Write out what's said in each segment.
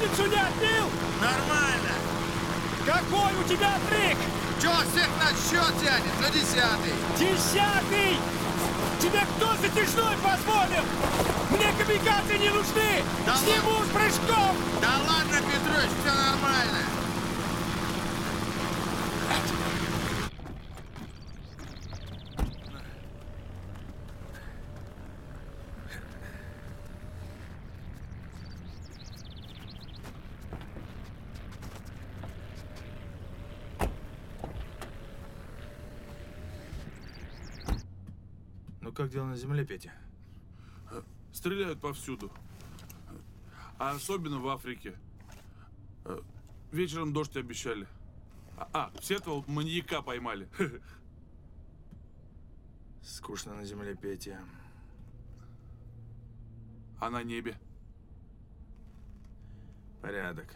Пятницу не отбил? Нормально. Какой у тебя трек? Чё всех на счет тянет? Ну, 10-й. 10-й! Тебе кто затяжной позволил? Мне камикадзе не нужны! Да Сниму с прыжком! Да ладно, Петрович, все нормально. Ну как дела на земле, Петя? Стреляют повсюду. А особенно в Африке. Вечером дождь обещали. С этого маньяка поймали. Скучно на земле, Петя. А на небе? Порядок.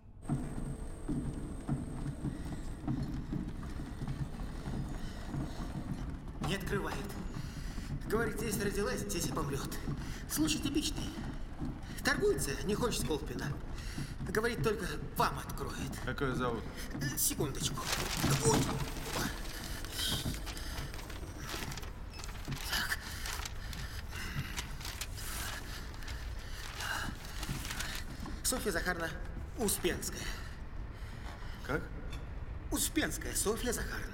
Не открывает. Говорит, здесь родилась, здесь и помрет. Случай типичный. Торгуется, не хочет Колпина. Говорит, только вам откроет. Как ее зовут? Секундочку. Ой. Так. Софья Захаровна Успенская. Как? Успенская Софья Захаровна.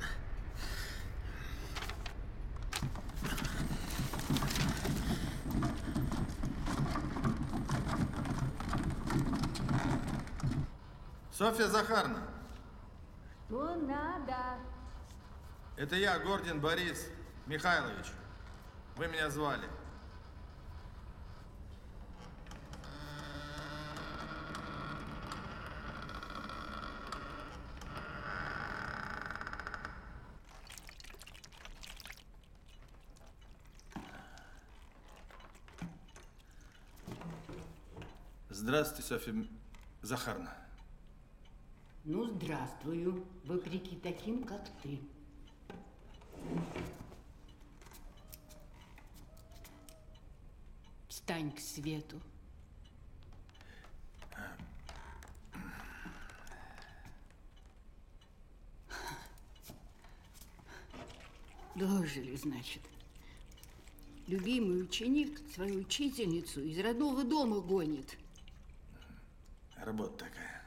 Софья Захаровна. Что надо? Это я, Гордин Борис Михайлович. Вы меня звали. Здравствуйте, Софья Захаровна. Ну, здравствую, вопреки таким, как ты. Встань к свету. Дожили, значит. Любимый ученик свою учительницу из родного дома гонит. Работа такая.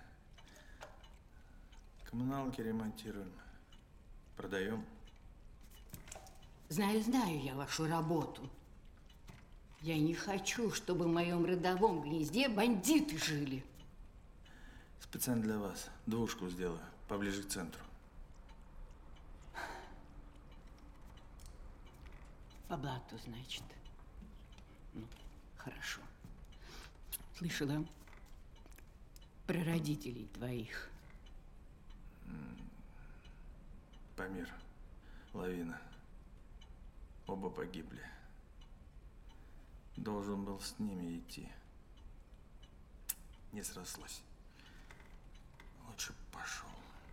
Коммуналки ремонтируем. Продаем. Знаю я вашу работу. Я не хочу, чтобы в моем родовом гнезде бандиты жили. Специально для вас. Двушку сделаю. Поближе к центру. По блату, значит. Ну, хорошо. Слышала про родителей твоих. Памир, лавина. Оба погибли. Должен был с ними идти. Не срослось. Лучше пошел.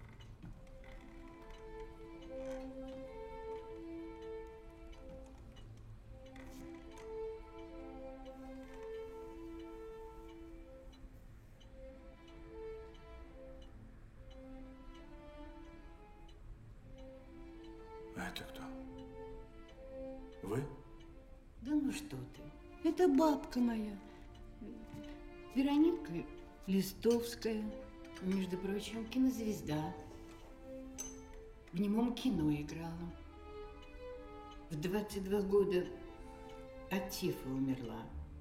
А это кто? Вы? Да ну что ты, это бабка моя. Вероника Листовская, между прочим, кинозвезда. В немом кино играла. В 22 года от тифа умерла.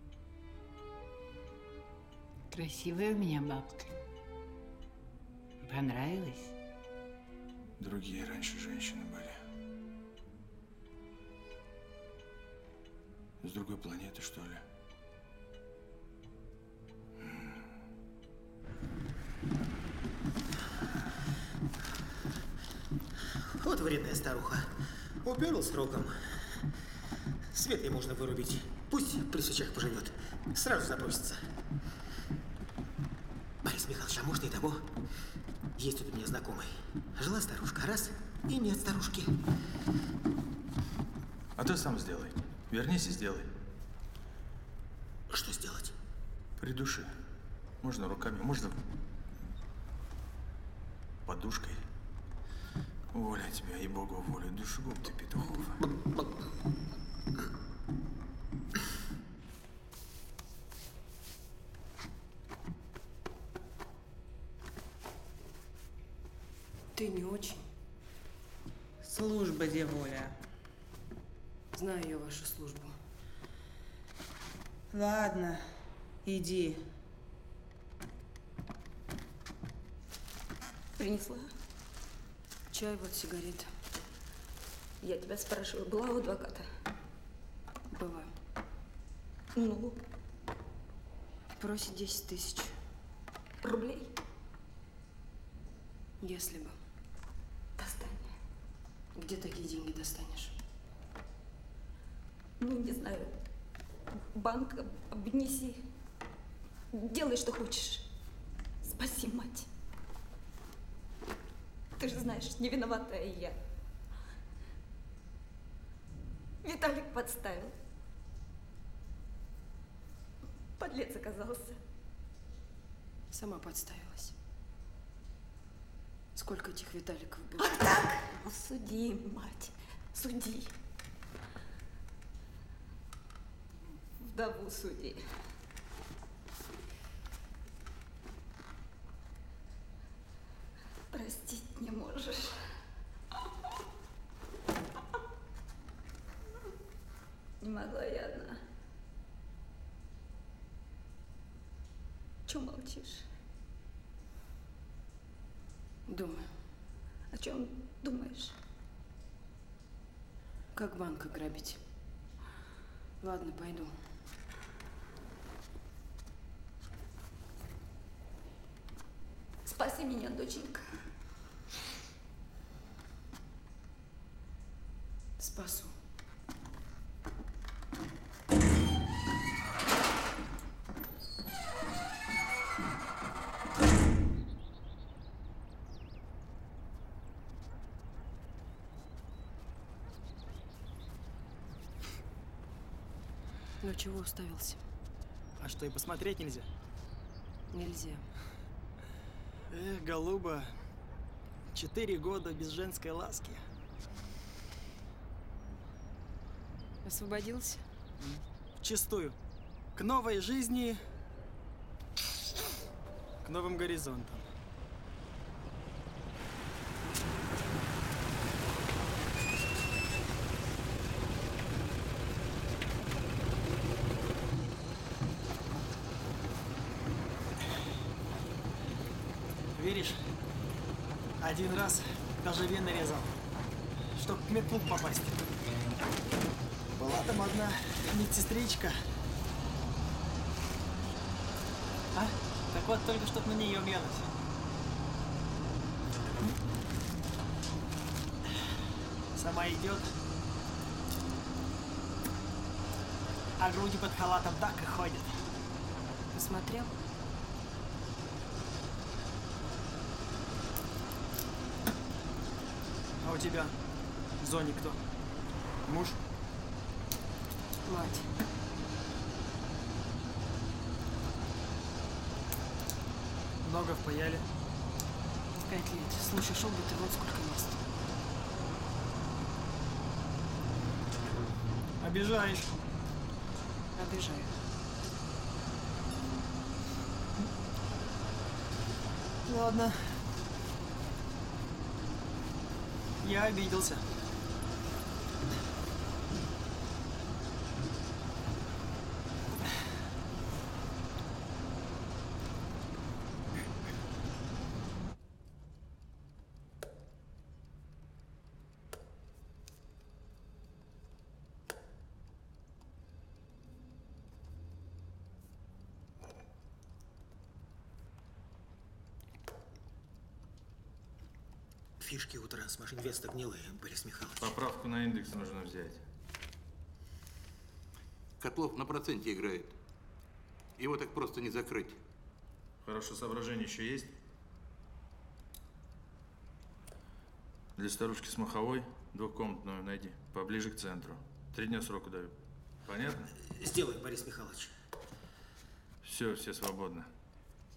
Красивая у меня бабка. Понравилось? Другие раньше женщины были. С другой планеты, что ли? Вот вредная старуха. Уперла сроком. Свет ей можно вырубить. Пусть при свечах поживет. Сразу запросится. Борис Михайлович, а может и того? Есть тут у меня знакомый. Жила старушка, раз, и нет старушки. А ты сам сделай. Вернись и сделай. Что сделать? Придуши. Можно руками, можно подушкой. Воля тебя, и Богу воля, душегуб ты, Петухов. Ты не очень. Служба, девуля. Знаю я вашу службу. Ладно, иди. Принесла? Чай, вот сигареты. Я тебя спрашиваю, была у адвоката? Была. Ну? Просит 10 тысяч. Рублей? Если бы. Достань. Где такие деньги достанешь? Ну, не знаю. Банк обнеси. Делай, что хочешь. Спаси мать. Ты же знаешь, не виноватая я. Виталик подставил. Подлец оказался. Сама подставилась. Сколько этих Виталиков было? Вот так? Ну, суди, мать, суди. Вдову суди. Простить не можешь. Не могла я одна. Чего молчишь? Думаю. О чем думаешь? Как банк ограбить? Ладно, пойду. Спаси меня, доченька. Спасу. Ну чего уставился? А что, и посмотреть нельзя? Нельзя. Эх, голуба, 4 года без женской ласки. Освободился? Вчистую. К новой жизни, к новым горизонтам. Веришь, один раз даже вены резал, чтоб к медпункт попасть. Была там одна медсестричка. А? Так вот, только чтоб на нее глянуть. Сама идет, а груди под халатом так и ходят. Посмотрел? А у тебя в зоне кто? Муж? Мать. Много впаяли? 5 лет. Слушай, шел бы ты вот сколько мест. Обижаешь. Обижаю. Ладно. Я обиделся. Фишки у Трансмашинвеста гнилые, Борис Михайлович. Поправку на индекс нужно взять. Котлов на проценте играет. Его так просто не закрыть. Хорошее соображение еще есть? Для старушки с маховой двухкомнатную найди, поближе к центру. 3 дня срока даю. Понятно? Сделаем, Борис Михайлович. Все свободно.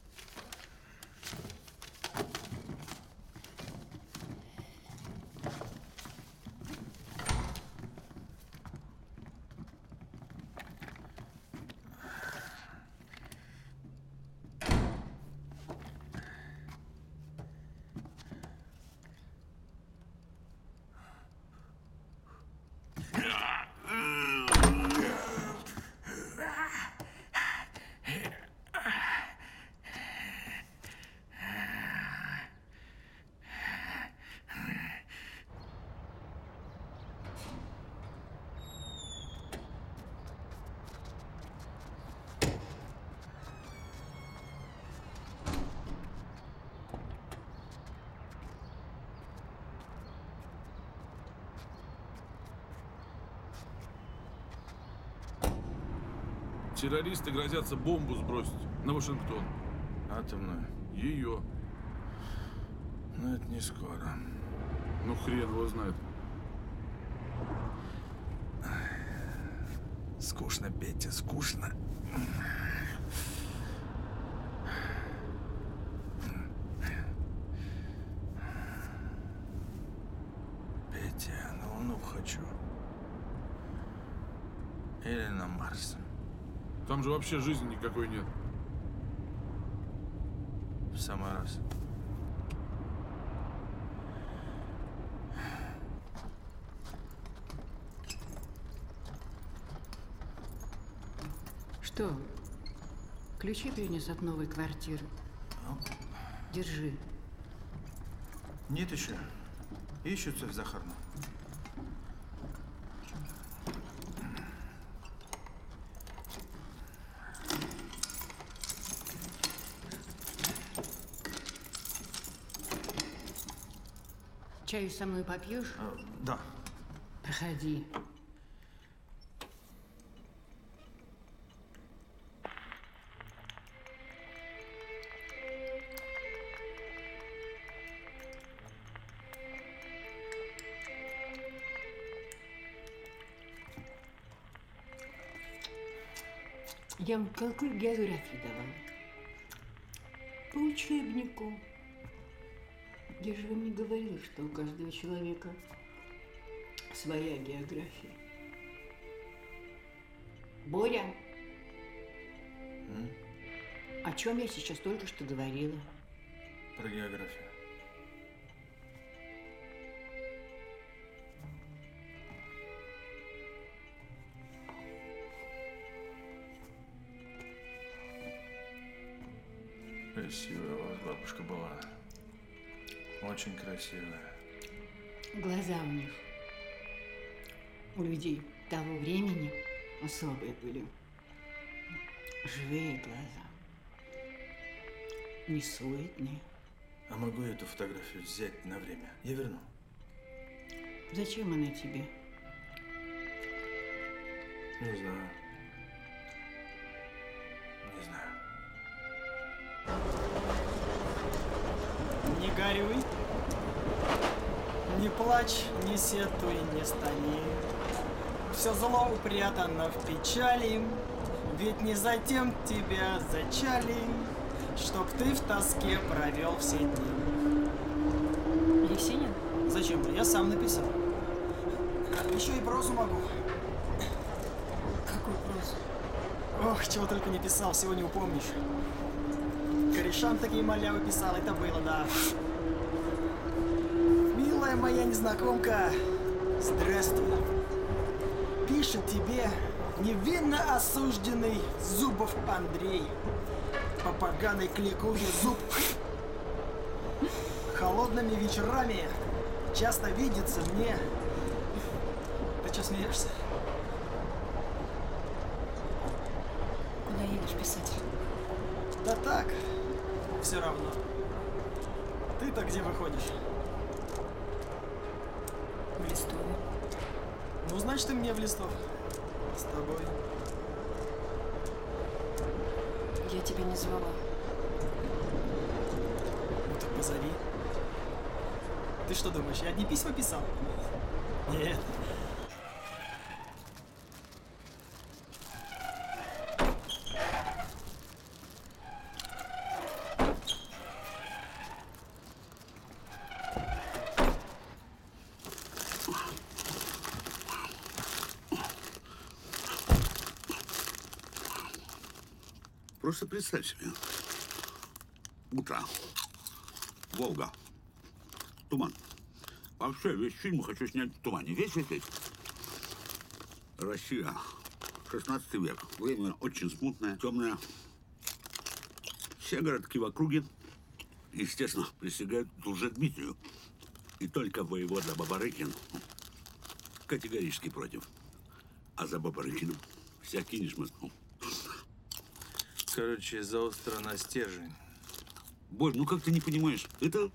Террористы грозятся бомбу сбросить на Вашингтон. Атомную. Ее. Но это не скоро. Ну, хрен его знает. Скучно, Петя, скучно. Петя, на Луну хочу. Или на Марс. Там же вообще жизни никакой нет. В самый раз. Что? Ключи принес от новой квартиры. Держи. Нет еще. Ищутся в Захарну. Чаю со мной попьешь? Да. Проходи. Я вам какую географию давала? По учебнику. Я же вам не говорила, что у каждого человека своя география. Боря, о чем я сейчас только что говорила? Про географию. Красивая у вас бабушка была. Очень красивая. Глаза у них, у людей того времени, особые были. Живые глаза. Не суетные. А могу я эту фотографию взять на время? Я верну. Зачем она тебе? Не знаю. Не знаю. Не горюй, не плачь, не сетуй, не стани. Все зло упрятано в печали, ведь не затем тебя зачали, чтоб ты в тоске провел все дни. Есенин? Зачем же? Я сам написал. Еще и прозу могу. Какую прозу? Ох, чего только не писал, всего не упомнишь. Корешам такие малявы писал, это было, да. Милая моя незнакомка, здравствуй. Пишет тебе невинно осужденный Зубов Андрей. По поганой кликухе Зуб. Холодными вечерами часто видится мне. Ты что смеешься? Куда едешь, писатель? Да так, все равно. Ты-то где выходишь? В Листове. Ну, значит, ты мне в Листов. С тобой. Я тебя не звала. Ну так позови. Ты что думаешь, я одни письма писал? Нет. Просто представь себе. Утро. Волга. Туман. Вообще весь фильм хочу снять в тумане. Весь. Россия. 16 век. Время очень смутное, темное. Все городки в округе, естественно, присягают Лжедмитрию. И только воевода Бабарыкин категорически против. А за Бабарыкиным всякий не шмыснул. Короче, заостро на стержень. Борь, ну как ты не понимаешь? Это...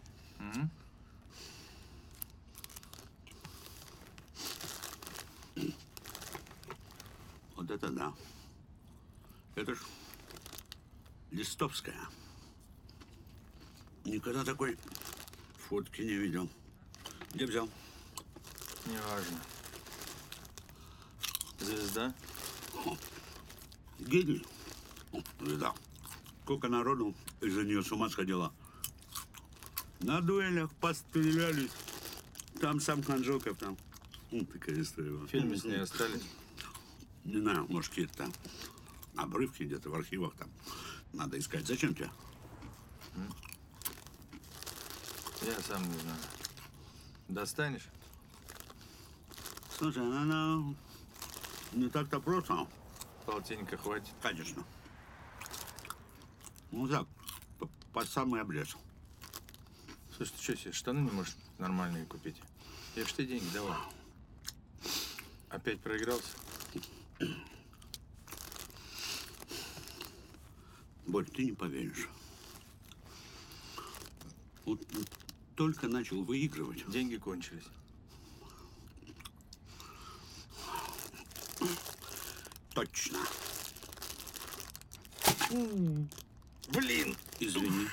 Вот это да. Это ж Листовская. Никогда такой фотки не видел. Где взял? Неважно. Звезда? Гений. Звезда. Сколько народу из-за нее с ума сходило. На дуэлях пострелялись. Там сам Ханжоков, там. Такая история. Фильмы с ней остались? Не знаю, может, какие-то там обрывки где-то в архивах там. Надо искать. Зачем тебе? Я сам не знаю. Достанешь? Слушай, она не так-то просто. Полтинника хватит? Конечно. Ну так, по самый обрез. Слушай, ты что себе штаны не можешь нормальные купить? Я ж тебе деньги давал. Опять проигрался? Борь, ты не поверишь. Вот только начал выигрывать. Деньги кончились. Точно. Блин! Извини.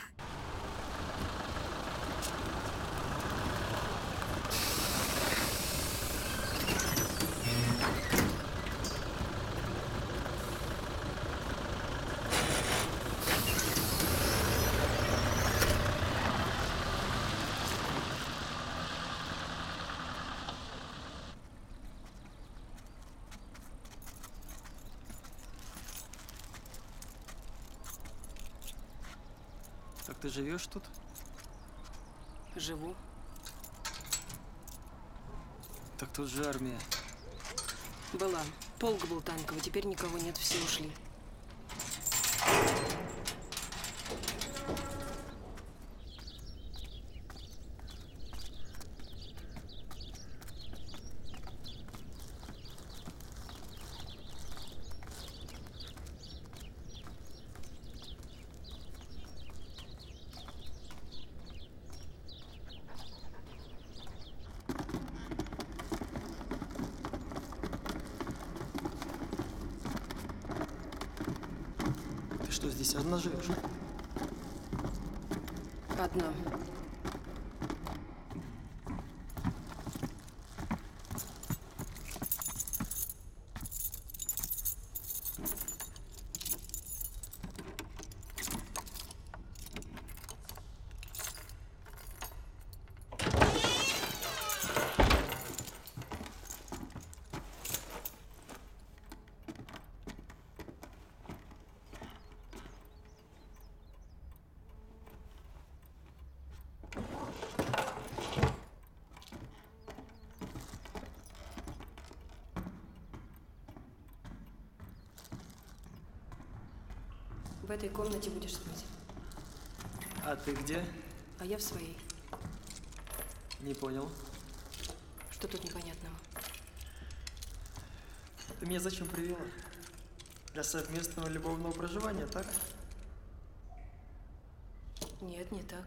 Так ты живешь тут? Живу. Так тут же армия. Была. Полк был танковый, теперь никого нет, все ушли. Ты что, здесь одна живешь? Одна. В этой комнате будешь спать. А ты где? А я в своей. Не понял. Что тут непонятного? Ты меня зачем привела? Для совместного любовного проживания, так? Нет, не так.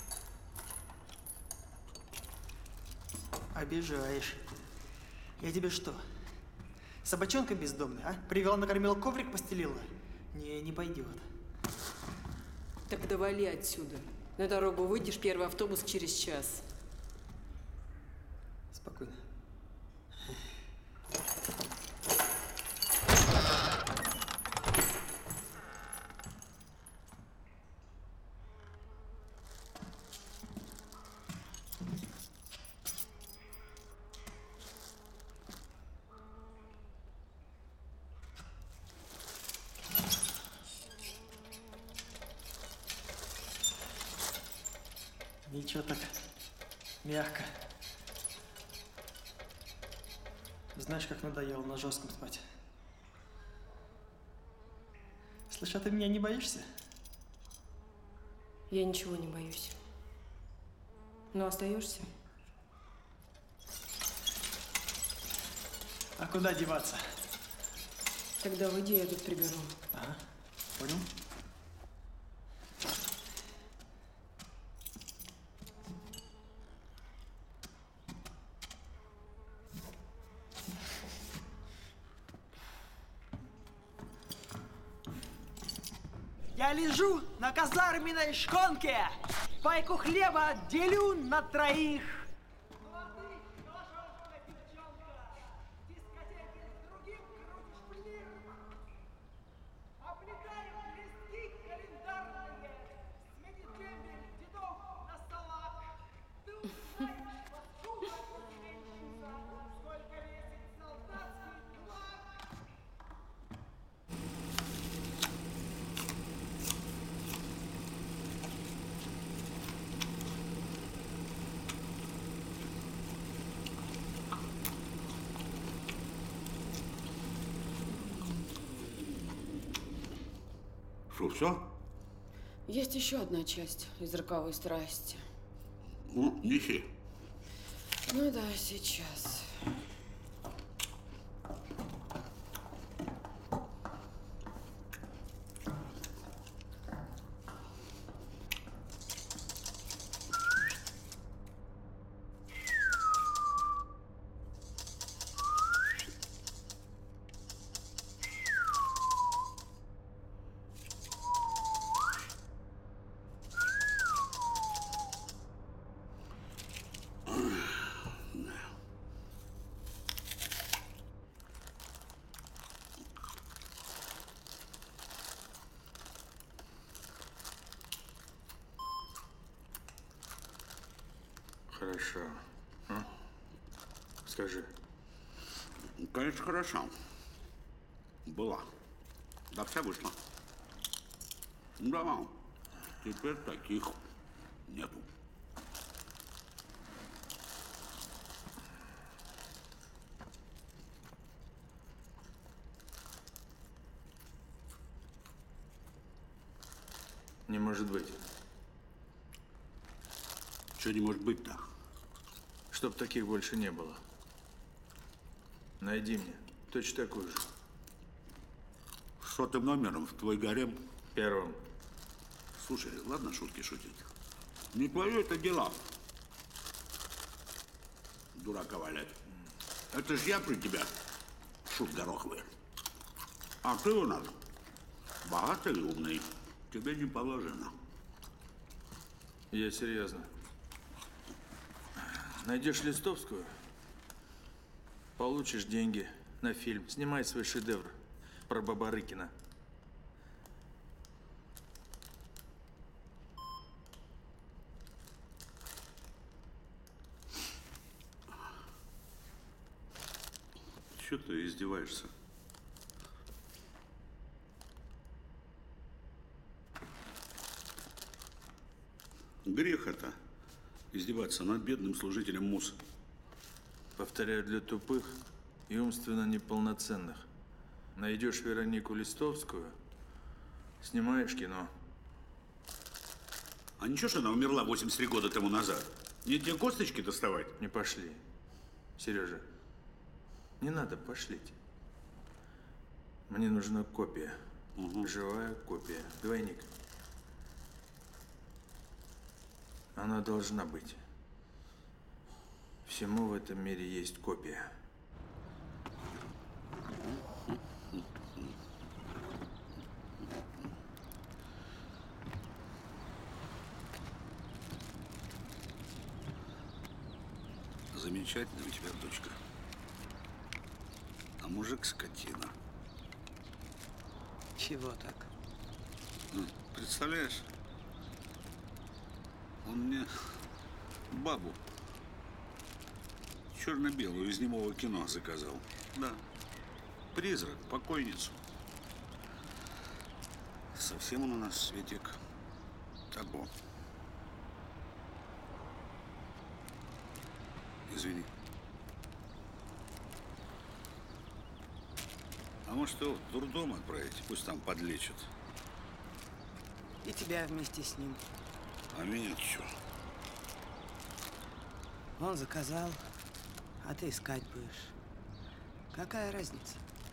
Обижаешь. Я тебе что, собачонка бездомная, а? Привела, накормила, коврик постелила? Не пойдет. Тогда вали отсюда. На дорогу выйдешь, первый автобус через час. Спокойно. Ничего так, мягко. Знаешь, как надоело на жестком спать. Слышь, а ты меня не боишься? Я ничего не боюсь. Но остаешься? А куда деваться? Тогда выйди, я тут приберу. Ага, понял. Я лежу на казарменной шконке, пайку хлеба делю на троих. Что, все? Есть еще одна часть из роковой страсти. Ну, неси. Ну да, сейчас. Хорошо. А? Скажи. Конечно, хорошо. Была. Да вся вышла. Да, теперь таких нету. Не может быть. Что не может быть-то? Чтоб таких больше не было. Найди мне точно такую же. Сотым номером в твой гарем? Первым. Слушай, ладно шутки шутить. Не твое это дело. Дурака валять. Это ж я при тебя, шут гороховый. А ты у нас богатый и умный. Тебе не положено. Я серьезно. Найдешь Листовскую, получишь деньги на фильм. Снимай свой шедевр про Бабарыкина. Чё ты издеваешься? Грех это. Издеваться над бедным служителем МУС. Повторяю, для тупых и умственно неполноценных. Найдешь Веронику Листовскую, снимаешь кино. А ничего, что она умерла 83 года тому назад? Не тебе косточки доставать? Не пошли. Сережа, не надо пошлить. Мне нужна копия. Живая копия. Двойник. Она должна быть. Всему в этом мире есть копия. Замечательная у тебя дочка. А мужик скотина. Чего так? Представляешь? Он мне бабу черно-белую из немого кино заказал. Да. Призрак, покойницу. Совсем он у нас, Светик, того. Извини. А может, его в дурдом отправить? Пусть там подлечат. И тебя вместе с ним. А меня чё? Он заказал, а ты искать будешь. Какая разница?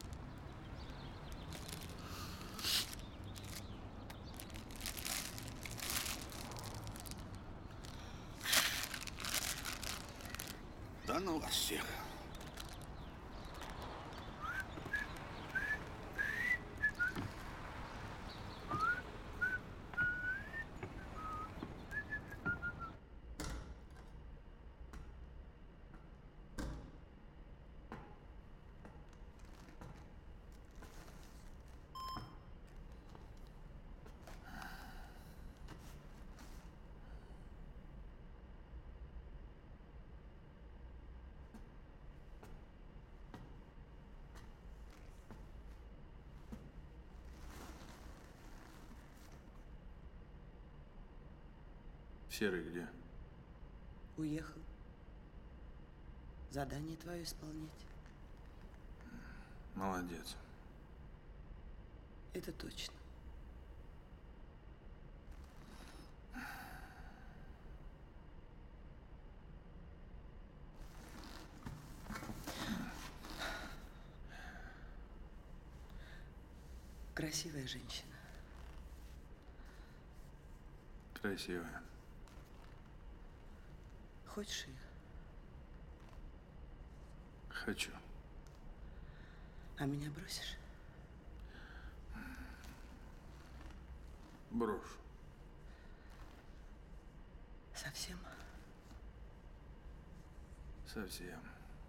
Да ну вас всех. Серый где? Уехал. Задание твое исполнять. Молодец. Это точно. Красивая женщина. Красивая. Хочешь ее? Хочу. А меня бросишь? Брошу. Совсем? Совсем.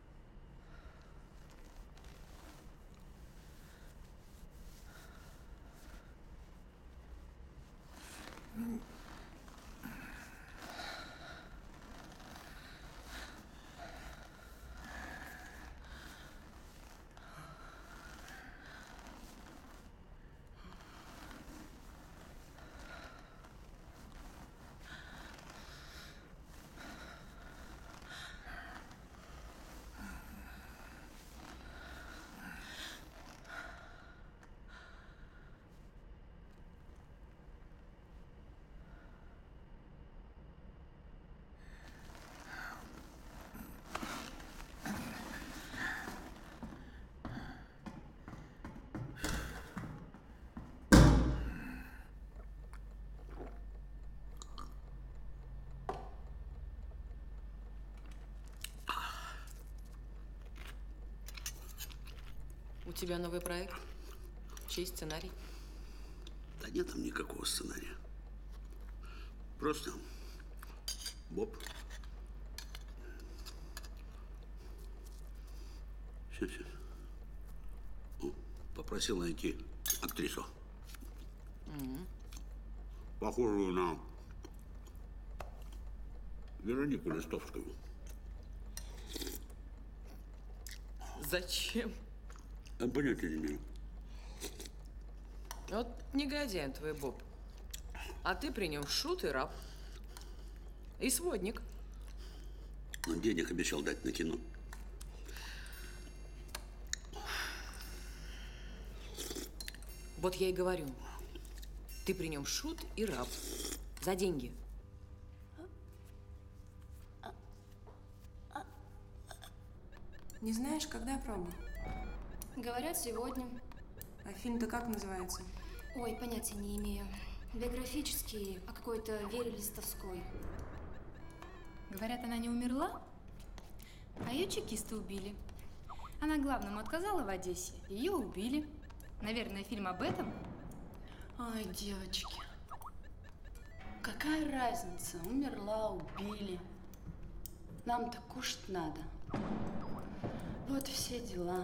У тебя новый проект? Чей сценарий? Да нет там никакого сценария. Просто Боб. Сейчас. Попросил найти актрису. Похожую на Веронику Листовскую. Зачем? А понятия не имею. Вот негодяй твой Боб. А ты при нем шут и раб. И сводник. Он денег обещал дать на кино. Вот я и говорю. Ты при нем шут и раб. За деньги. Не знаешь, когда проба? Говорят, сегодня. А фильм-то как называется? Ой, понятия не имею. Биографический, о какой-то Вере Листовской. Говорят, она не умерла, а ее чекисты убили. Она главному отказала в Одессе, ее убили. Наверное, фильм об этом? Ой, девочки, какая разница, умерла, убили. Нам-то кушать надо. Вот все дела.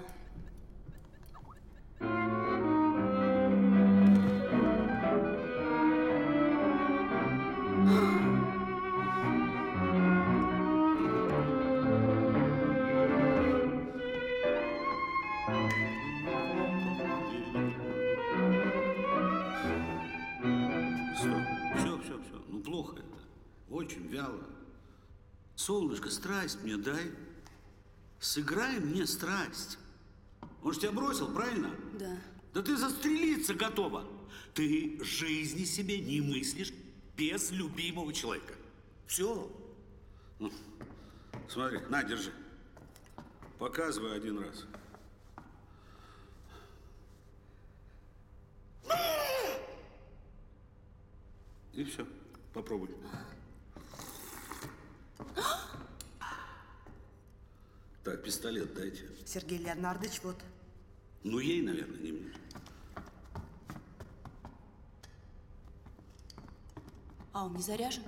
Все. Ну, плохо это. Очень вяло. Солнышко, страсть мне дай. Сыграй мне страсть. Он же тебя бросил, правильно? Да. Да ты застрелиться готова. Ты жизни себе не мыслишь без любимого человека. Все. Ну, смотри, на, держи. Показывай один раз. И все. Попробуй. Так, пистолет дайте. Сергей Леонардович, вот. Ну, ей, наверное, не мне. А он не заряжен?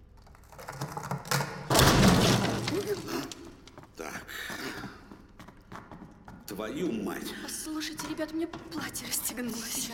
Так. Твою мать. Слушайте, ребят, мне платье расстегнулось. Сейчас.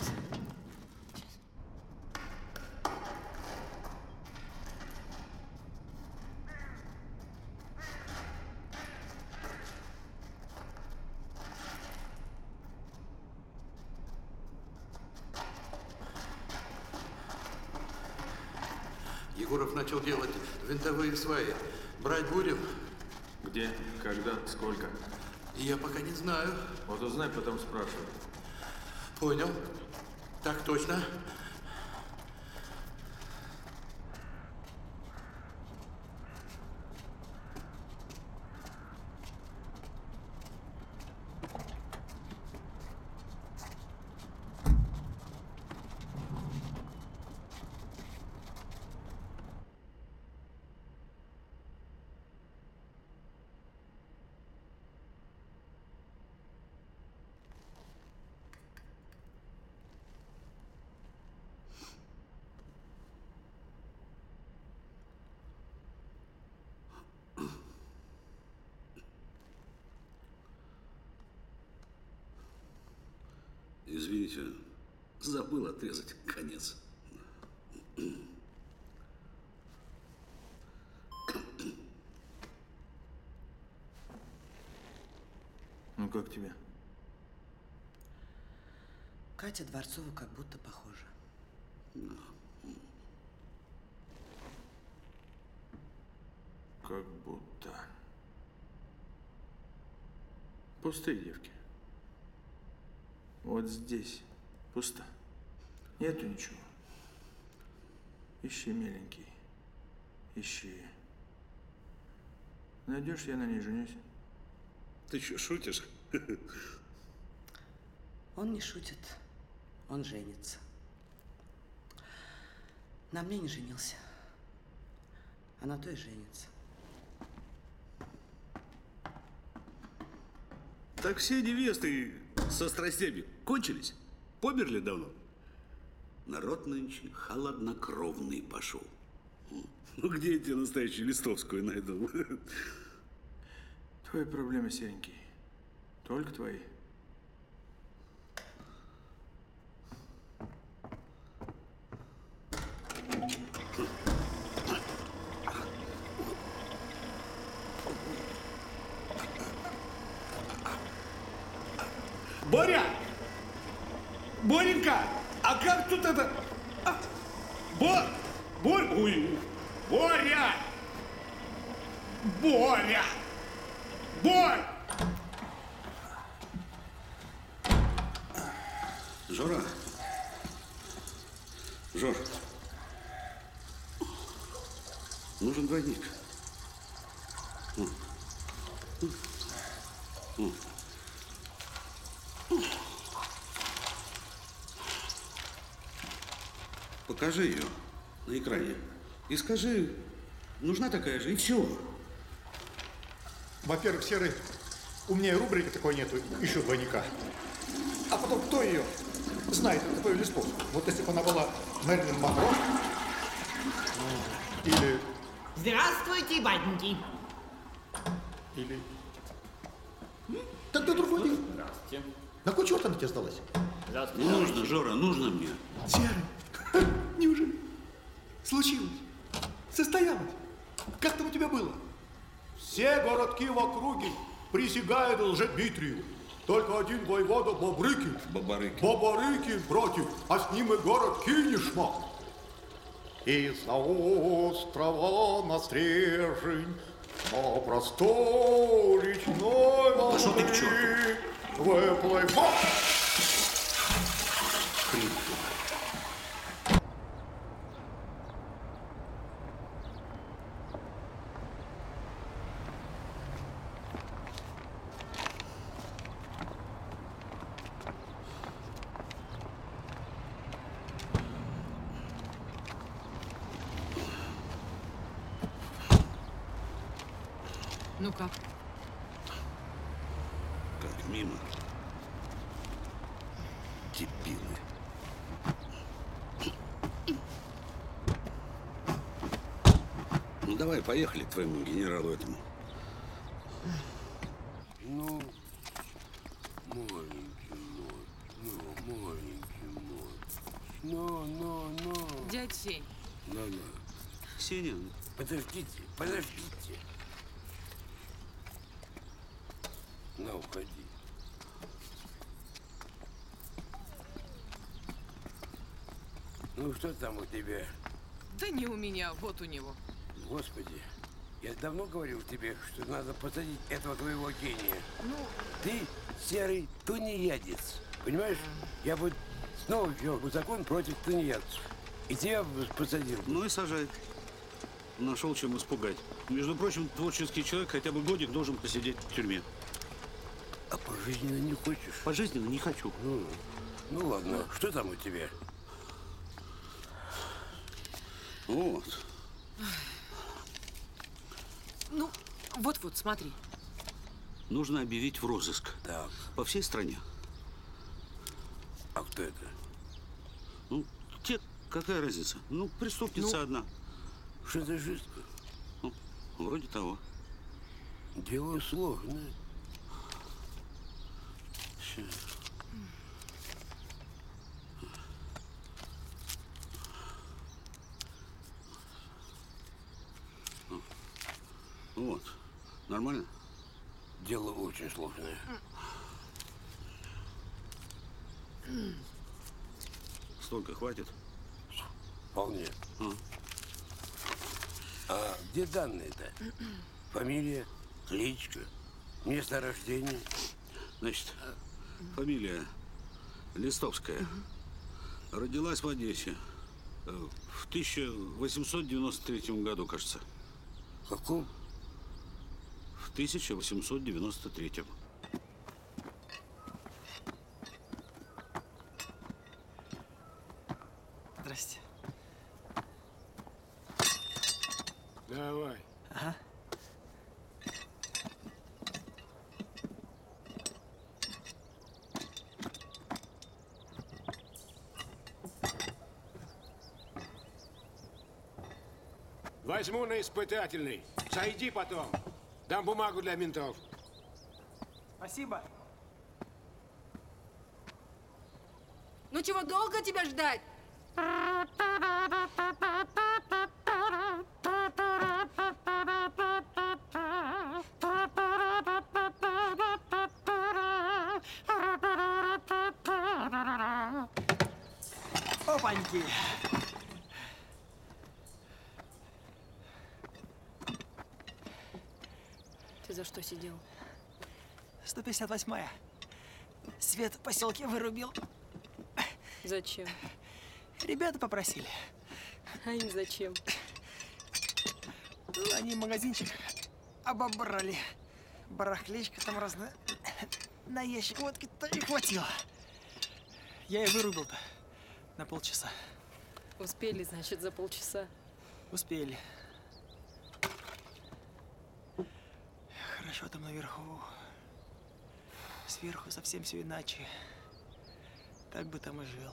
Егоров начал делать винтовые сваи. Брать будем? Где? Когда? Сколько? Я пока не знаю. Вот узнай, потом спрашивай. Понял. Так точно. Извините, забыл отрезать конец. Ну, как тебе? Катя Дворцова как будто похожа. Как будто. Пустые девки. Вот здесь пусто. Нету ничего. Ищи, миленький. Ищи. Найдешь, я на ней женюсь. Ты что, шутишь? Он не шутит. Он женится. На мне не женился. А на той женится. Так все невесты со страстями кончились? Померли давно? Народ нынче холоднокровный пошел. Ну где я тебе настоящую Листовскую найду? Твои проблемы, серенький. Только твои. Боря! Боренька! А как тут это... Ой! Боря! Боря! Борь! Жора! Жор! Нужен двойник. Покажи ее на экране и скажи, нужна такая же, и все. Во-первых, Серый, у меня и рубрики такой нету, ищу двойника. А потом, кто ее знает, такой Листовскую? Вот если бы она была Мэрилин Монро, или... Здравствуйте, батеньки. Или... Тогда другой день. Здравствуйте. На кой черт она тебе сдалась? Здравствуйте. Нужно, Жора, нужно мне. Серый, неужели? Случилось? Состоялось? Как там у тебя было? Все городки в округе присягают Лжедмитрию. Только один воевода Бобрыкин. Бобрыкин против, а с ним и город Кинешма. Из-за острова на стрежень, на простор речной воды. Пошел ты к черту. Выплывай. Ну как? Как мимо. Дебилы. Ну давай, поехали к твоему генералу этому. Ну, маленький мой, маленький мой. Ну. Дядь Сень. Да. Сеня. Подождите. На, уходи. Ну, что там у тебя? Да не у меня, вот у него. Господи, я давно говорил тебе, что надо посадить этого твоего гения. Ну, ты серый тунеядец. Понимаешь? Я бы снова ввел бы закон против тунеядцев. И тебя бы посадил. Ну и сажай. Нашел чем испугать. Между прочим, творческий человек хотя бы годик должен посидеть в тюрьме. А пожизненно не хочешь? Пожизненно не хочу. Ну ладно, что там у тебя? Вот. Ну, вот-вот, смотри. Нужно объявить в розыск. Так. По всей стране. А кто это? Ну, какая разница? Ну, преступница одна. Шантажистка? Ну, вроде того. Дело сложное. Сейчас. Вот. Нормально? Дело очень сложное. Столько хватит? Вполне. А где данные-то? Фамилия, кличка, место рождения? Значит, фамилия Листовская. Родилась в Одессе в 1893 году, кажется. В каком? В 1893. Здрасте. Давай. Ага. Возьму на испытательный. Сойди потом. Дам бумагу для ментов. Спасибо. Ну чего, долго тебя ждать? Опаньки. Ты за что сидел? 158-я. Свет в поселке вырубил. Зачем? Ребята попросили. А им зачем? Они магазинчик обобрали. Барахлечко там разное. На ящик водки-то и хватило. Я и вырубил-то на полчаса. Успели, значит, за полчаса. Успели. Хорошо там наверху. Сверху совсем все иначе. Так бы там и жил.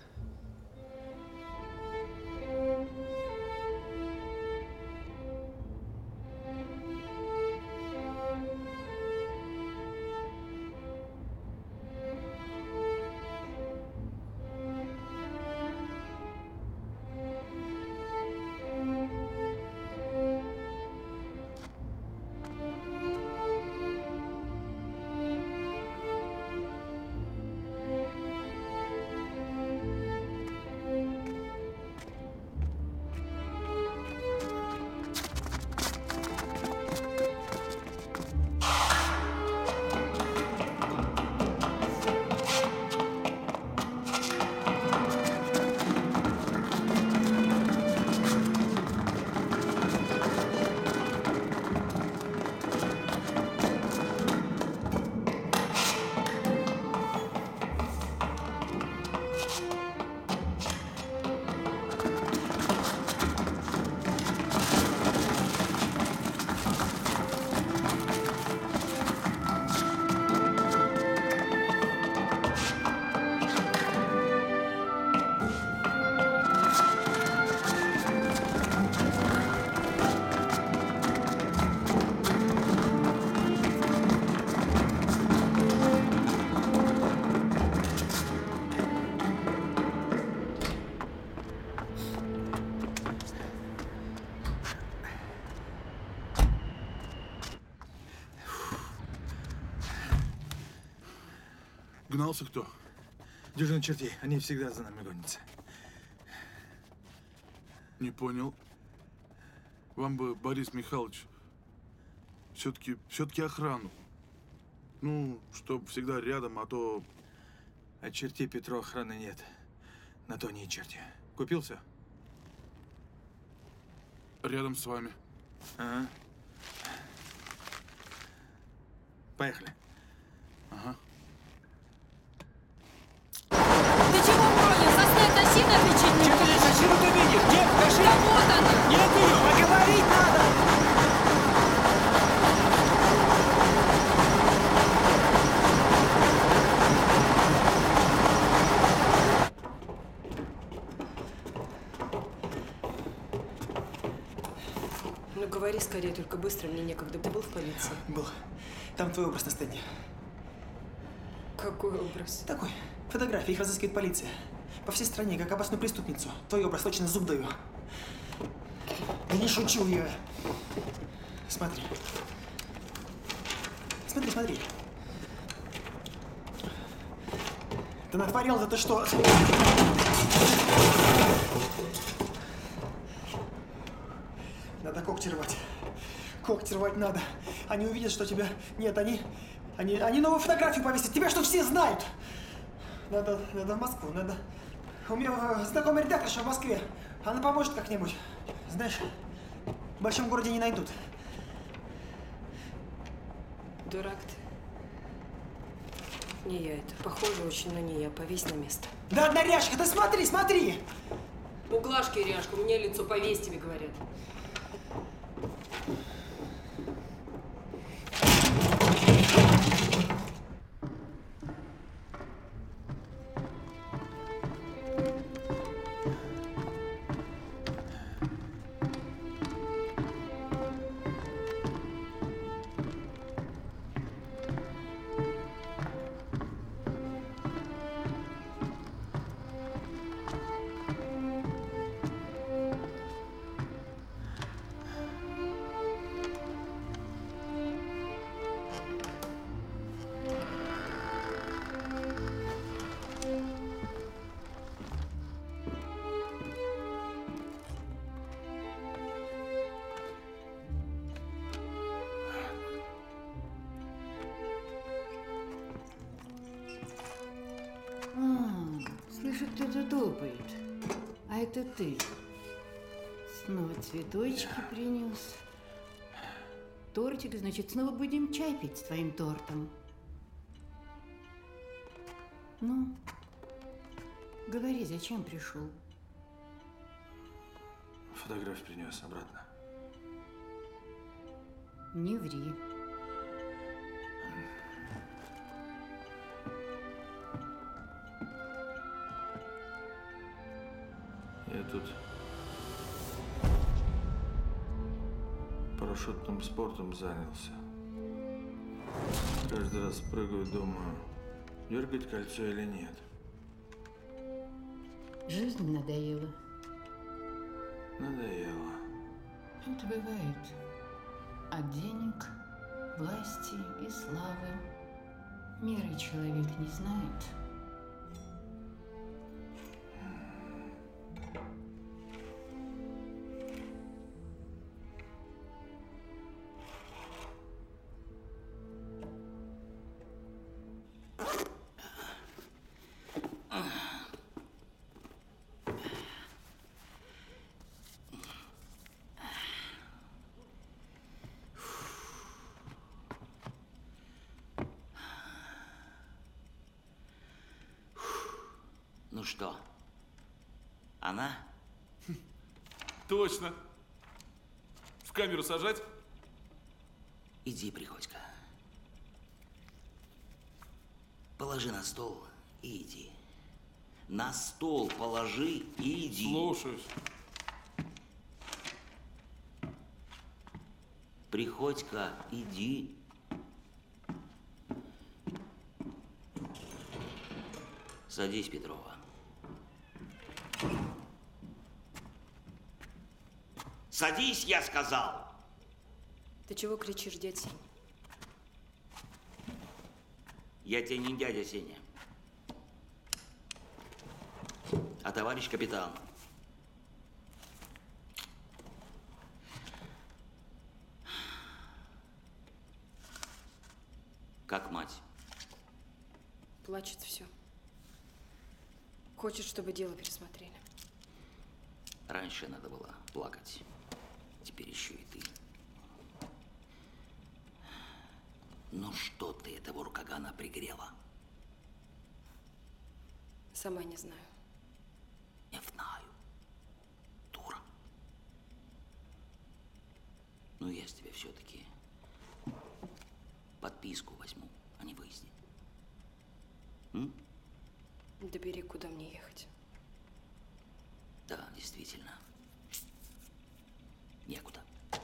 Гнался кто? Дюжина чертей. Они всегда за нами гонятся. Не понял. Вам бы, Борис Михайлович, все-таки охрану. Ну, чтоб всегда рядом, а то... От чертей Петро охраны нет. На то не черти. Купил все? Рядом с вами. Ага. Поехали. Ага. Ты чего уронил? Заставь тащи на печень. Чем ты здесь защиту видишь? Нет, тащи! Да вот она! Нет ее! Поговорить надо! Ну говори скорее, только быстро, мне некогда. Ты был в полиции? Был. Там твой образ на стенде. Какой образ? Такой. Фотографии, их разыскивает полиция. По всей стране, как опасную преступницу. Твой образ точно зуб даю. Я не шучу, я. Смотри. Смотри, смотри. Ты натворил, это что? Надо когти рвать. Когти рвать надо. Они увидят, что тебя нет. Они новую фотографию повесят. Тебя что, все знают? Надо в Москву, надо. У меня знакомая редакторша в Москве. Она поможет как-нибудь. Знаешь, в большом городе не найдут. Дурак ты. Не я это. Похоже очень, но не я. Повесь на место. Да, одна ряжка, ты смотри, смотри! У Глашки ряжка, у меня лицо повесь, тебе говорят. Слышу, кто-то топает. А это ты. Снова цветочки принес. Тортик, значит, снова будем чай пить с твоим тортом. Ну, говори, зачем пришел? Фотографию принес обратно. Не ври. Я тут парашютным спортом занялся. Каждый раз прыгаю, думаю, дергать кольцо или нет. Жизнь надоела. Надоело. Это бывает. От денег, власти и славы меры человек не знает. Ну что, она? Точно. В камеру сажать? Иди, Приходько. Положи на стол и иди. На стол положи и иди. Слушаюсь. Приходько, иди. Садись, Петрова. Садись, я сказал! Ты чего кричишь, дядь Сень? Я тебе не дядя Сеня, а товарищ капитан. Как мать? Плачет все. Хочет, чтобы дело пересмотрели. Раньше надо было плакать. Теперь еще и ты. Ну что ты этого Рукагана пригрела? Сама не знаю. Не знаю. Дура. Ну, я с тебя все-таки подписку возьму, а не выезди. Добери, куда мне ехать. Да, действительно. Некуда.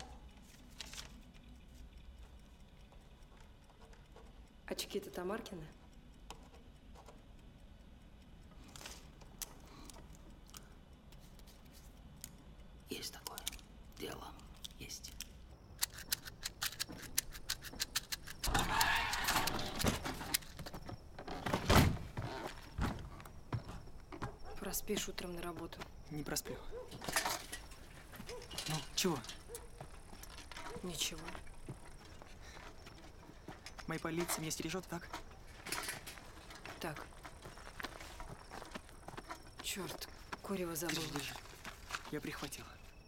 Очки-то Тамаркина? Есть такое дело. Есть. Проспишь утром на работу. Не просплю. Ну, чего? Ничего. Моя полиция меня стережет, так? Так. Черт, курево забыл. Держи, держи. Я прихватила.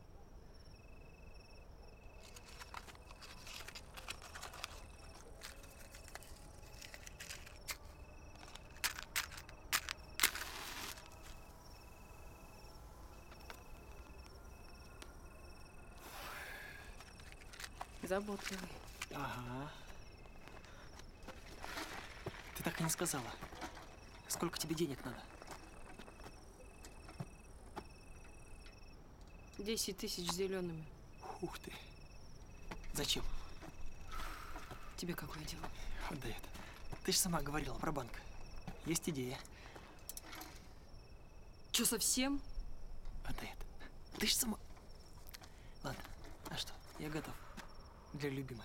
Заботливый. Ага. Ты так и не сказала. Сколько тебе денег надо? 10 тысяч зелеными. Ух ты. Зачем? Тебе какое дело? Отдай это. Ты же сама говорила про банк. Есть идея. Че, совсем? Отдай это. Ты же сама... Ладно. А что? Я готов. Для любимой.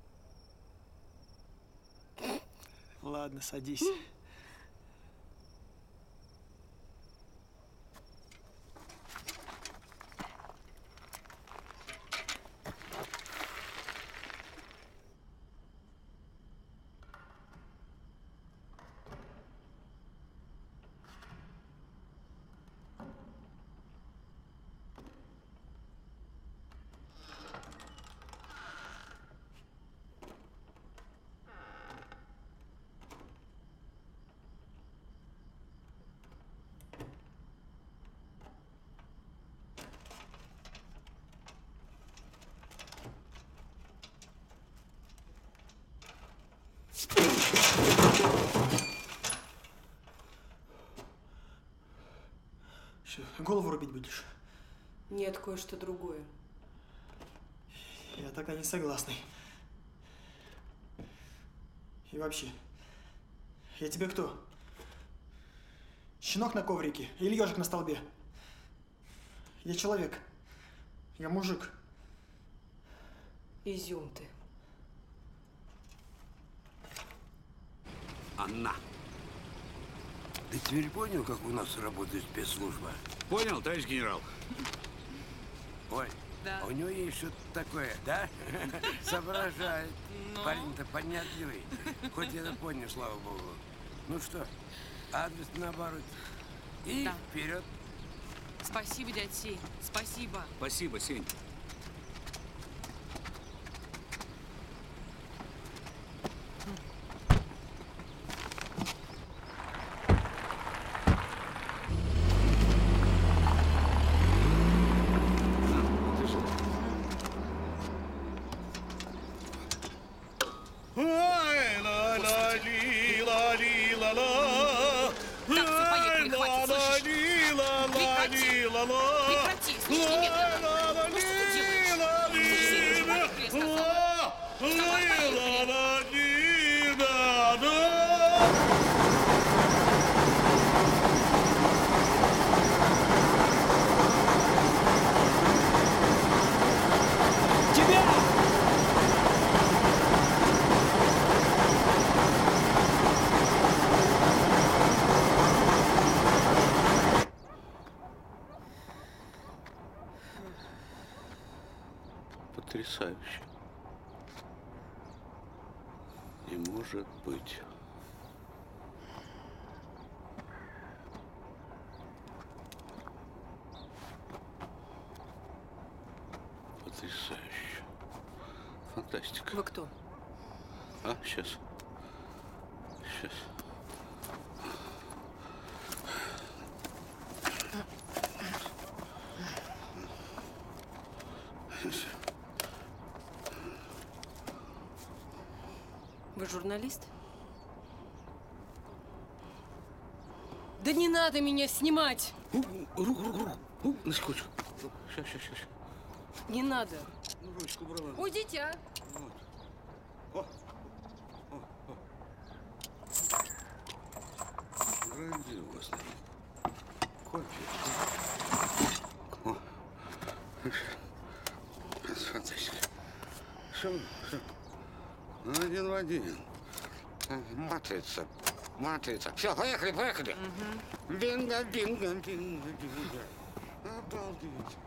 Ладно, садись. Что, голову рубить будешь? Нет, кое-что другое. Я тогда не согласный. И вообще, я тебе кто? Щенок на коврике или ежик на столбе? Я человек. Я мужик. Изюм ты. Анна. Ты теперь понял, как у нас работает спецслужба? Понял, товарищ генерал. Ой, да. А у него есть что-то такое, да? Соображает. Но... Парень-то понятливый. Хоть я это понял, слава богу. Ну что, адрес наоборот. И да. Вперед. Спасибо, дядь Сень. Спасибо. Спасибо, Сень. Прекрати, слышь, немедленно. Ну что ты делаешь? Вставай, Потрясающе. Не может быть. Потрясающе. Фантастика. Вы кто? А, сейчас. Сейчас. Вы журналист? Да не надо меня снимать! Руку, на секундочку. Сейчас. Не надо. Ручку брала. Уйдите, а? Грандиозно. Кофе. О. Фантастика. Все. Один в один. Матрица. Все, поехали. Бинго. Обалдеть.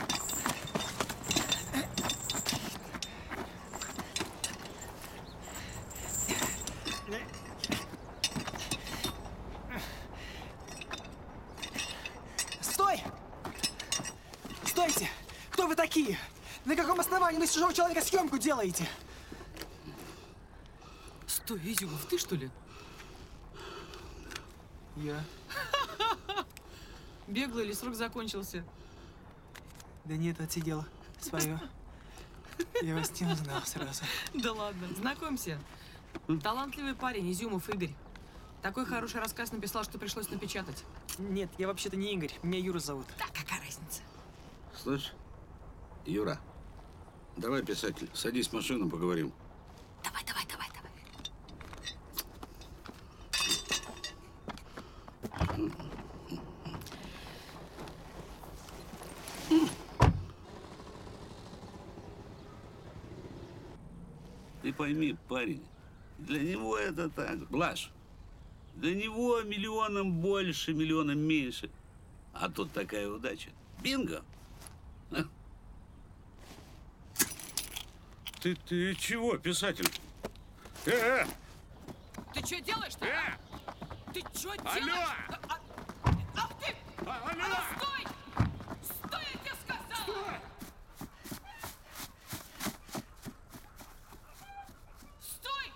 Стой! Стойте! Кто вы такие? На каком основании вы с чужого человека съемку делаете? Стой, Изюмов, ты что ли? Я. Бегло или срок закончился? Да нет, отсидела свое. Я вас не узнал сразу. Да ладно, знакомься. Талантливый парень, Изюмов Игорь. Такой хороший рассказ написал, что пришлось напечатать. Нет, я вообще-то не Игорь. Меня Юра зовут. Да, какая разница? Слышь, Юра, давай, писатель, садись в машину, поговорим. Давай. Ты пойми, парень, для него это так, блажь. Для него миллионом больше, миллионом меньше. А тут такая удача. Бинго! Ты чего, писатель? Ты что делаешь-то? Ты что делаешь? Ах ты! Алло, стой! Стой, я тебе сказала! Стой!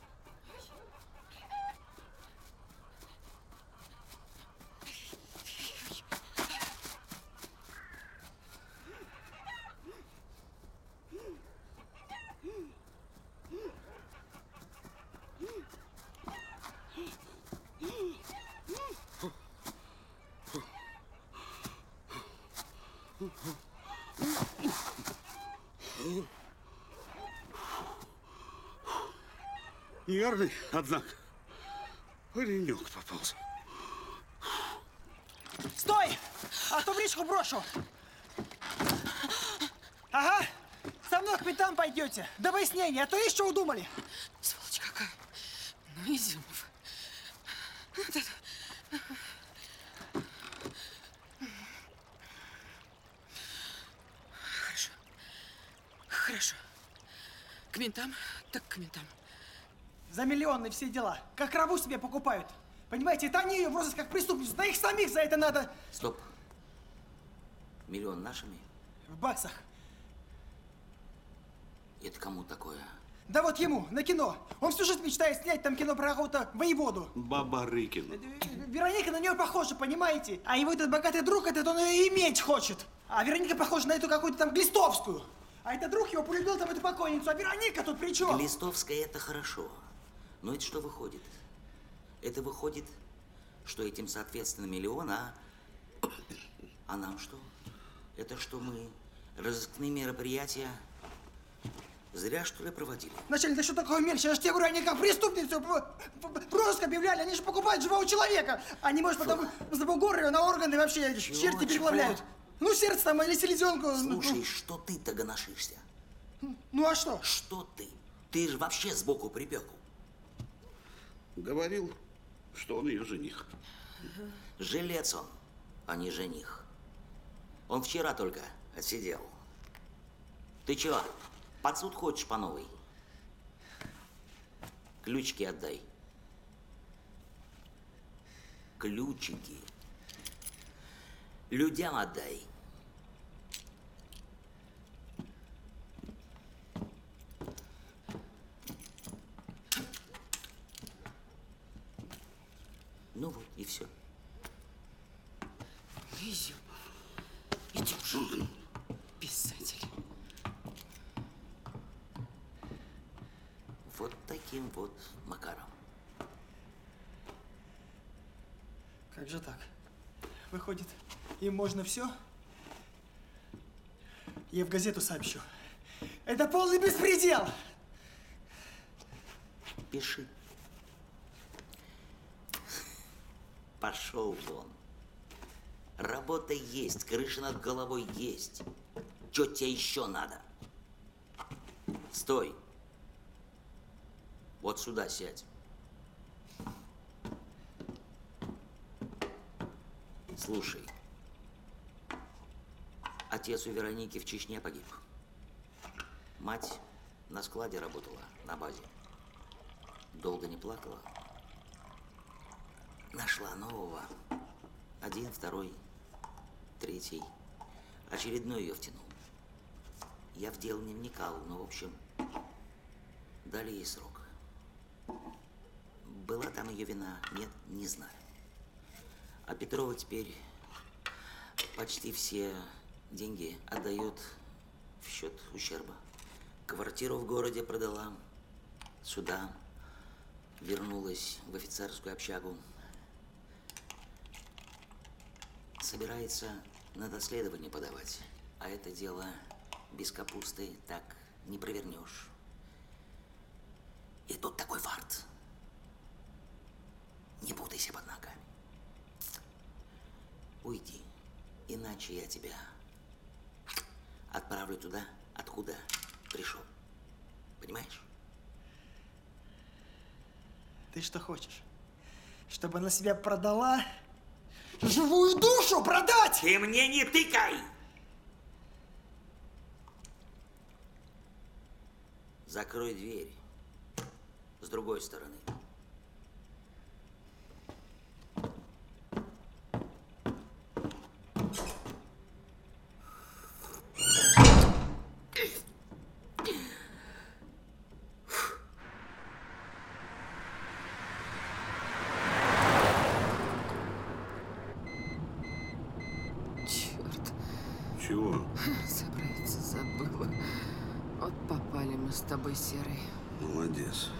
Нервный, однако. Паренек попался. Стой! А то в речку брошу. Ага. Со мной к пятам пойдете. До выяснения. А то есть что удумали? Сволочь какая. Ну, Изюмов. Хорошо. К ментам, так к ментам. За миллионы все дела. Как рабу себе покупают. Понимаете, это они ее в розыск как преступницу. Да их самих за это надо... Стоп. Миллион нашими? В баксах. Это кому такое? Да вот ему, на кино. Он всю жизнь мечтает снять там кино про какого-то воеводу. Бабарыкин. Вероника на нее похожа, понимаете? А его этот богатый друг, этот он ее иметь хочет. А Вероника похожа на эту какую-то там Глистовскую. А этот друг его полюбил там эту покойницу. А Вероника тут при чем? Глистовская это хорошо. Но это что выходит? Это выходит, что этим соответственно миллион, а нам что? Это что мы розыскные мероприятия зря, что ли, проводили? Начальник, да что такое мелочь? Я же тебе говорю, они как преступницу розыск объявляли, они же покупают живого человека. Они, может, потом за бугор ее на органы вообще черти переплавляют. Ну, сердце там или селезенку. Слушай, что ты-то гоношишься? Ну, а что? Что ты? Ты же вообще сбоку припеку. Говорил, что он ее жених. Жилец он, а не жених. Он вчера только отсидел. Ты чего, под суд хочешь по новой? Ключики отдай. Ключики. Людям отдай. Ну вот, и все. Изю, иди уже, писатель. Вот таким вот макаром. Как же так? Выходит, им можно все? Я в газету сообщу. Это полный беспредел! Пиши. Пошел вон. Работа есть, крыша над головой есть. Что тебе еще надо? Стой. Вот сюда сядь. Слушай. Отец у Вероники в Чечне погиб. Мать на складе работала, на базе. Долго не плакала. Нашла нового. Один, второй, третий. Очередной ее втянул. Я в дело не вникал, но, в общем, дали ей срок. Была там ее вина? Нет, не знаю. А Петрова теперь почти все деньги отдает в счет ущерба. Квартиру в городе продала, сюда вернулась в офицерскую общагу. Собирается на доследование подавать, а это дело без капусты так не провернешь. И тут такой фарт. Не путайся под ногами. Уйди, иначе я тебя отправлю туда, откуда пришел. Понимаешь? Ты что хочешь? Чтобы она себя продала? Живую душу продать! Ты мне не тыкай! Закрой дверь с другой стороны. Чего? Собраться забыла. Вот попали мы с тобой, Серый. Молодец.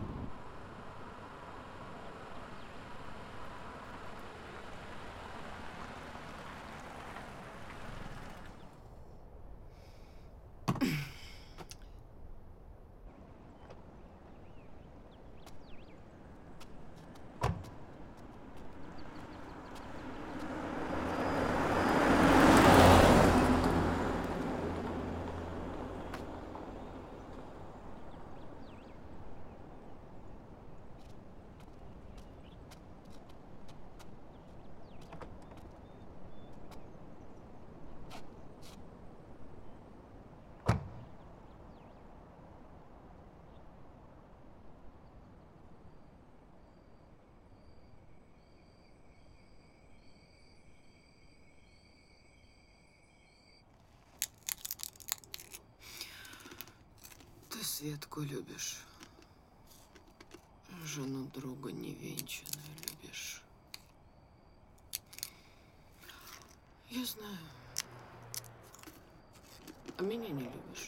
Ты Светку любишь. Жену друга невенчанную любишь. Я знаю. А меня не любишь.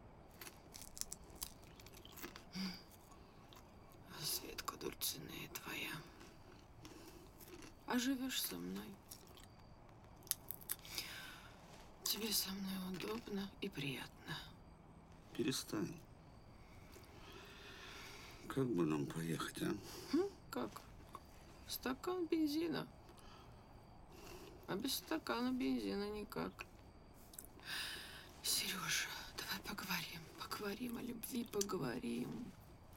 А Светка Дульцинея твоя. А живешь со мной. Тебе со мной удобно и приятно. Перестань. Как бы нам поехать, а? Как? Стакан бензина. А без стакана бензина никак. Сережа, давай поговорим. Поговорим о любви, поговорим.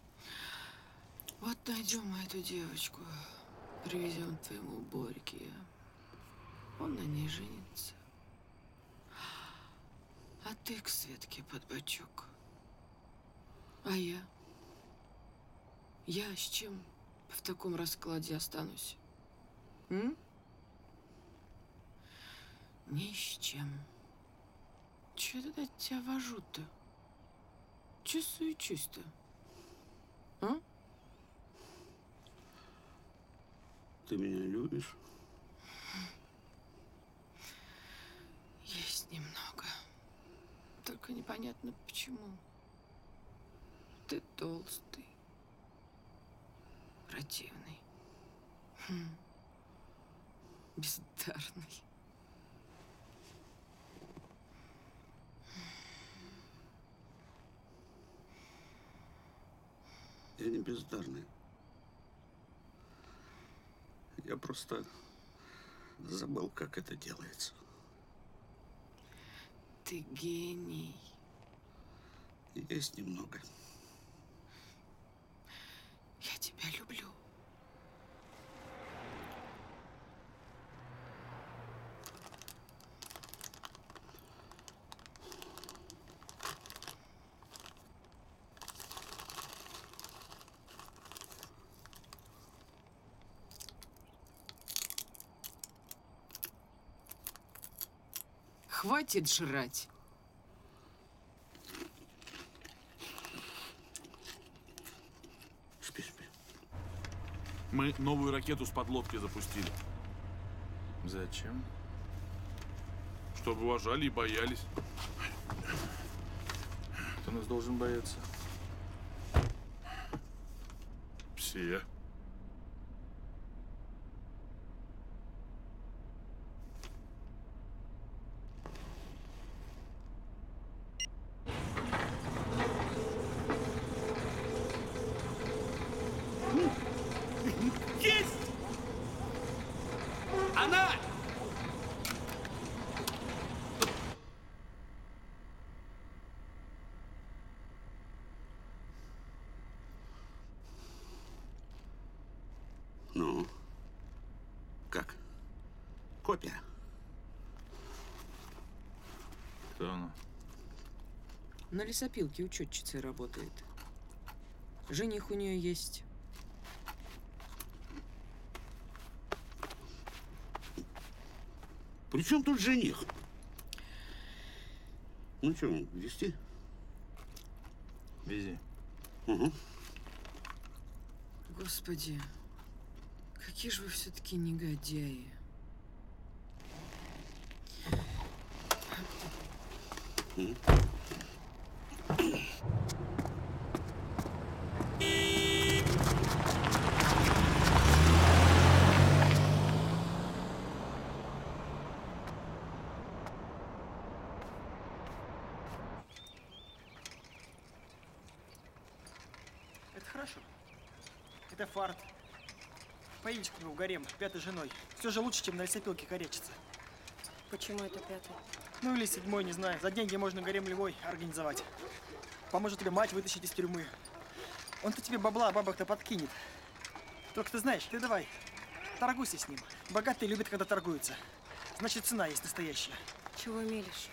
Вот найдем мы эту девочку, привезем к твоему Борьке. Он на ней женится. А ты к Светке под бочок. А я? Я с чем в таком раскладе останусь? М? Ни с чем. Че тогда тебя вожу-то? Че суечусь-то? А? Ты меня любишь? Есть немного. Только непонятно почему. Ты толстый. Противный. Бездарный. Я не бездарный. Я просто забыл, как это делается. Ты гений. Есть немного. Я тебя люблю. Хватит жрать. Спи, спи. Мы новую ракету с подлодки запустили. Зачем? Чтобы уважали и боялись. Кто нас должен бояться? Все. Есть! Она! Ну, как? Копия? Кто она? На лесопилке учетчицей работает. Жених у нее есть. При чем тут жених? Ну что, везти? Вези. Угу. Господи, какие же вы все-таки негодяи. Это хорошо. Это фарт. Поедете к нему в гарем, пятой женой. Все же лучше, чем на лесопилке корячиться. Почему это пятый? Ну или седьмой, не знаю. За деньги можно гарем любой организовать. Поможет тебе мать вытащить из тюрьмы. Он-то тебе бабла, бабок-то подкинет. Только ты знаешь, ты давай, торгуйся с ним. Богатые любят, когда торгуются. Значит, цена есть настоящая. Чего мелешь?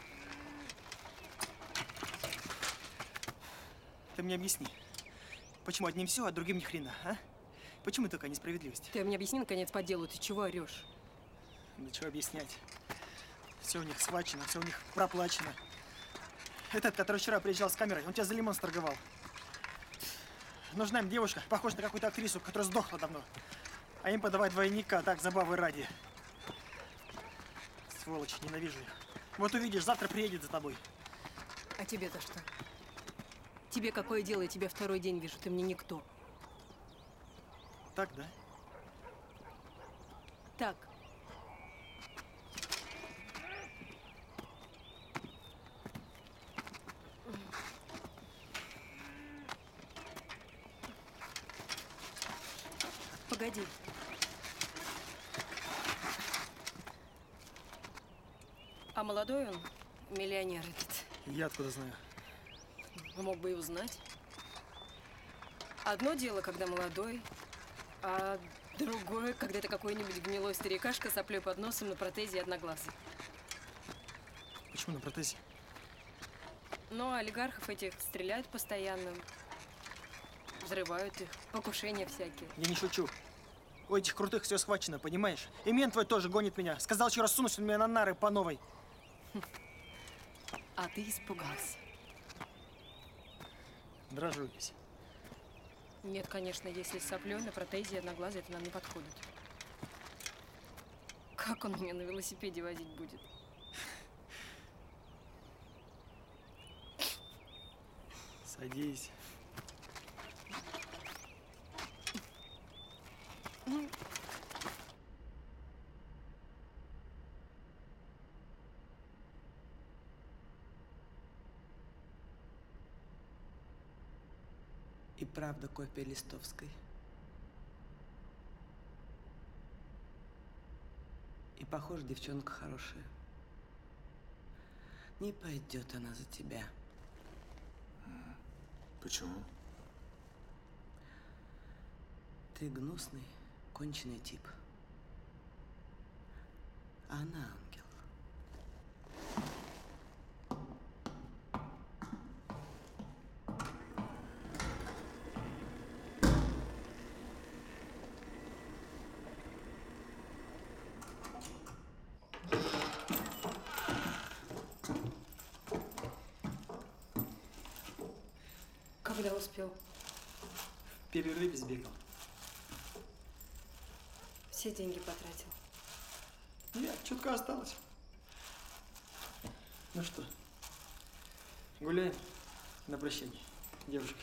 Ты мне объясни, почему одним все, а другим ни хрена, а? Почему такая несправедливость? Ты мне объясни, наконец, по делу, ты чего орешь? Да чего объяснять? Все у них схвачено, все у них проплачено. Этот, который вчера приезжал с камерой, он тебя за лимон сторговал. Нужна им девушка, похожа на какую-то актрису, которая сдохла давно. А им подавать двойника, так, забавы ради. Сволочь, ненавижу их. Вот увидишь, завтра приедет за тобой. А тебе-то что? Тебе какое дело? Я тебя второй день вижу, ты мне никто. Так, да? Так. Погоди. А молодой он? Миллионер этот. Я откуда знаю? Мог бы и узнать. Одно дело, когда молодой, а другое, когда это какой-нибудь гнилой старикашка с соплей под носом на протезе и одноглазый. Почему на протезе? Ну, олигархов этих стреляют постоянно. взрывают их, покушения всякие. Я не шучу. У этих крутых все схвачено, понимаешь? И мент твой тоже гонит меня. Сказал, еще раз сунусь меня на нары по новой. А ты испугался. Дрожу весь. Нет, конечно, если с соплей на протезе одноглазый, это нам не подходит. Как он меня на велосипеде возить будет? Садись. И правда копия Листовской. И похоже, девчонка хорошая. Не пойдет она за тебя. Почему? Ты гнусный, конченый тип. А она ангел. Когда успел? В перерыве сбегал. Все деньги потратил. Нет, чутка осталось. Ну что, гуляем на прощание, девушка.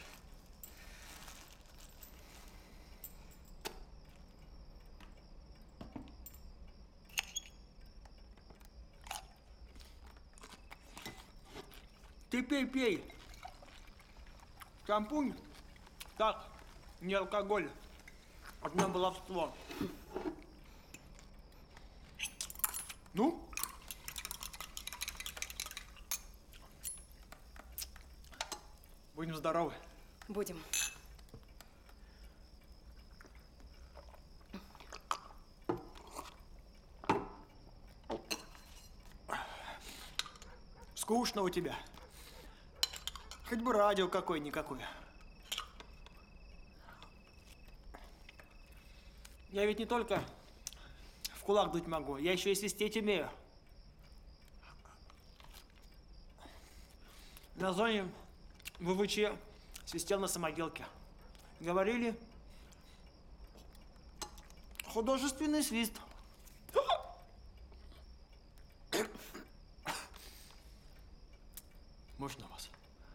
Ты пей, пей. Шампунь? Так, не алкоголь. Одно баловство. Ну? Будем здоровы. Будем. Скучно у тебя. Хоть бы радио какое-никакое. Я ведь не только в кулак дуть могу, я еще и свистеть умею. На зоне ВВЧ свистел на самоделке. Говорили, художественный свист. Можно вас?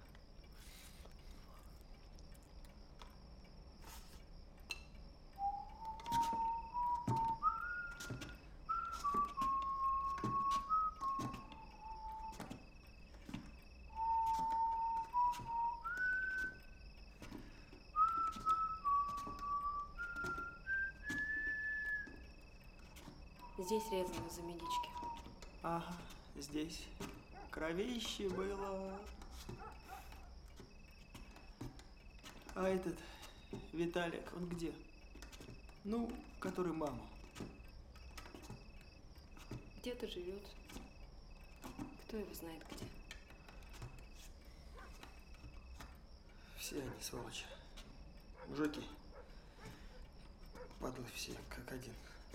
Здесь резано за медички. Ага, здесь кровище было. А этот Виталик, он где? Ну, который маму. Где-то живет. Кто его знает где. Все они сволочи. Мужики. Падлы все, как один.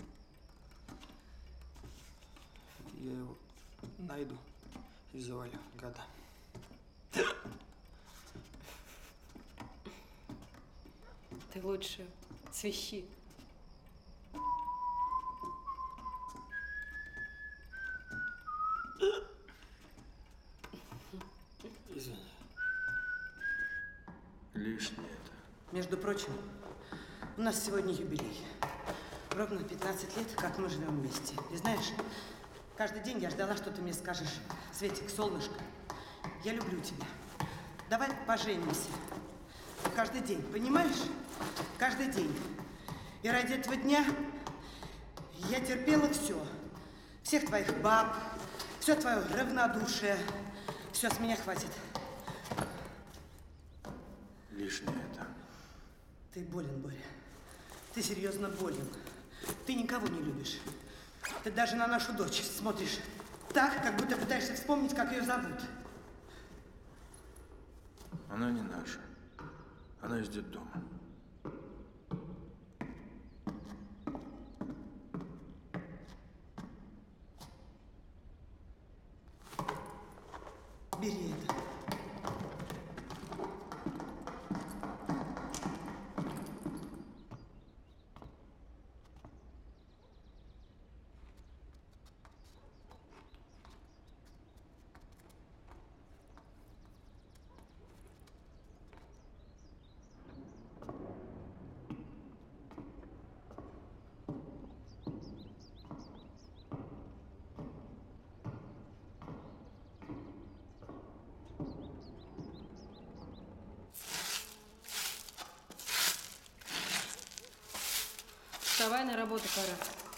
Я его найду и завалю, гада. Ты лучше свищи. Извини. Лишнее это. Между прочим, у нас сегодня юбилей. Ровно 15 лет, как мы живем вместе. И знаешь, каждый день я ждала, что ты мне скажешь: Светик, солнышко, я люблю тебя. Давай поженимся. Каждый день, понимаешь? Каждый день. И ради этого дня я терпела все. Всех твоих баб, все твое равнодушие. Все, с меня хватит. Лишнее это. Ты болен, Боря. Ты серьезно болен. Ты никого не любишь. Ты даже на нашу дочь смотришь так, как будто пытаешься вспомнить, как ее зовут. Она не наша. Она из детдома. Бери это. Вставай, на работу пора.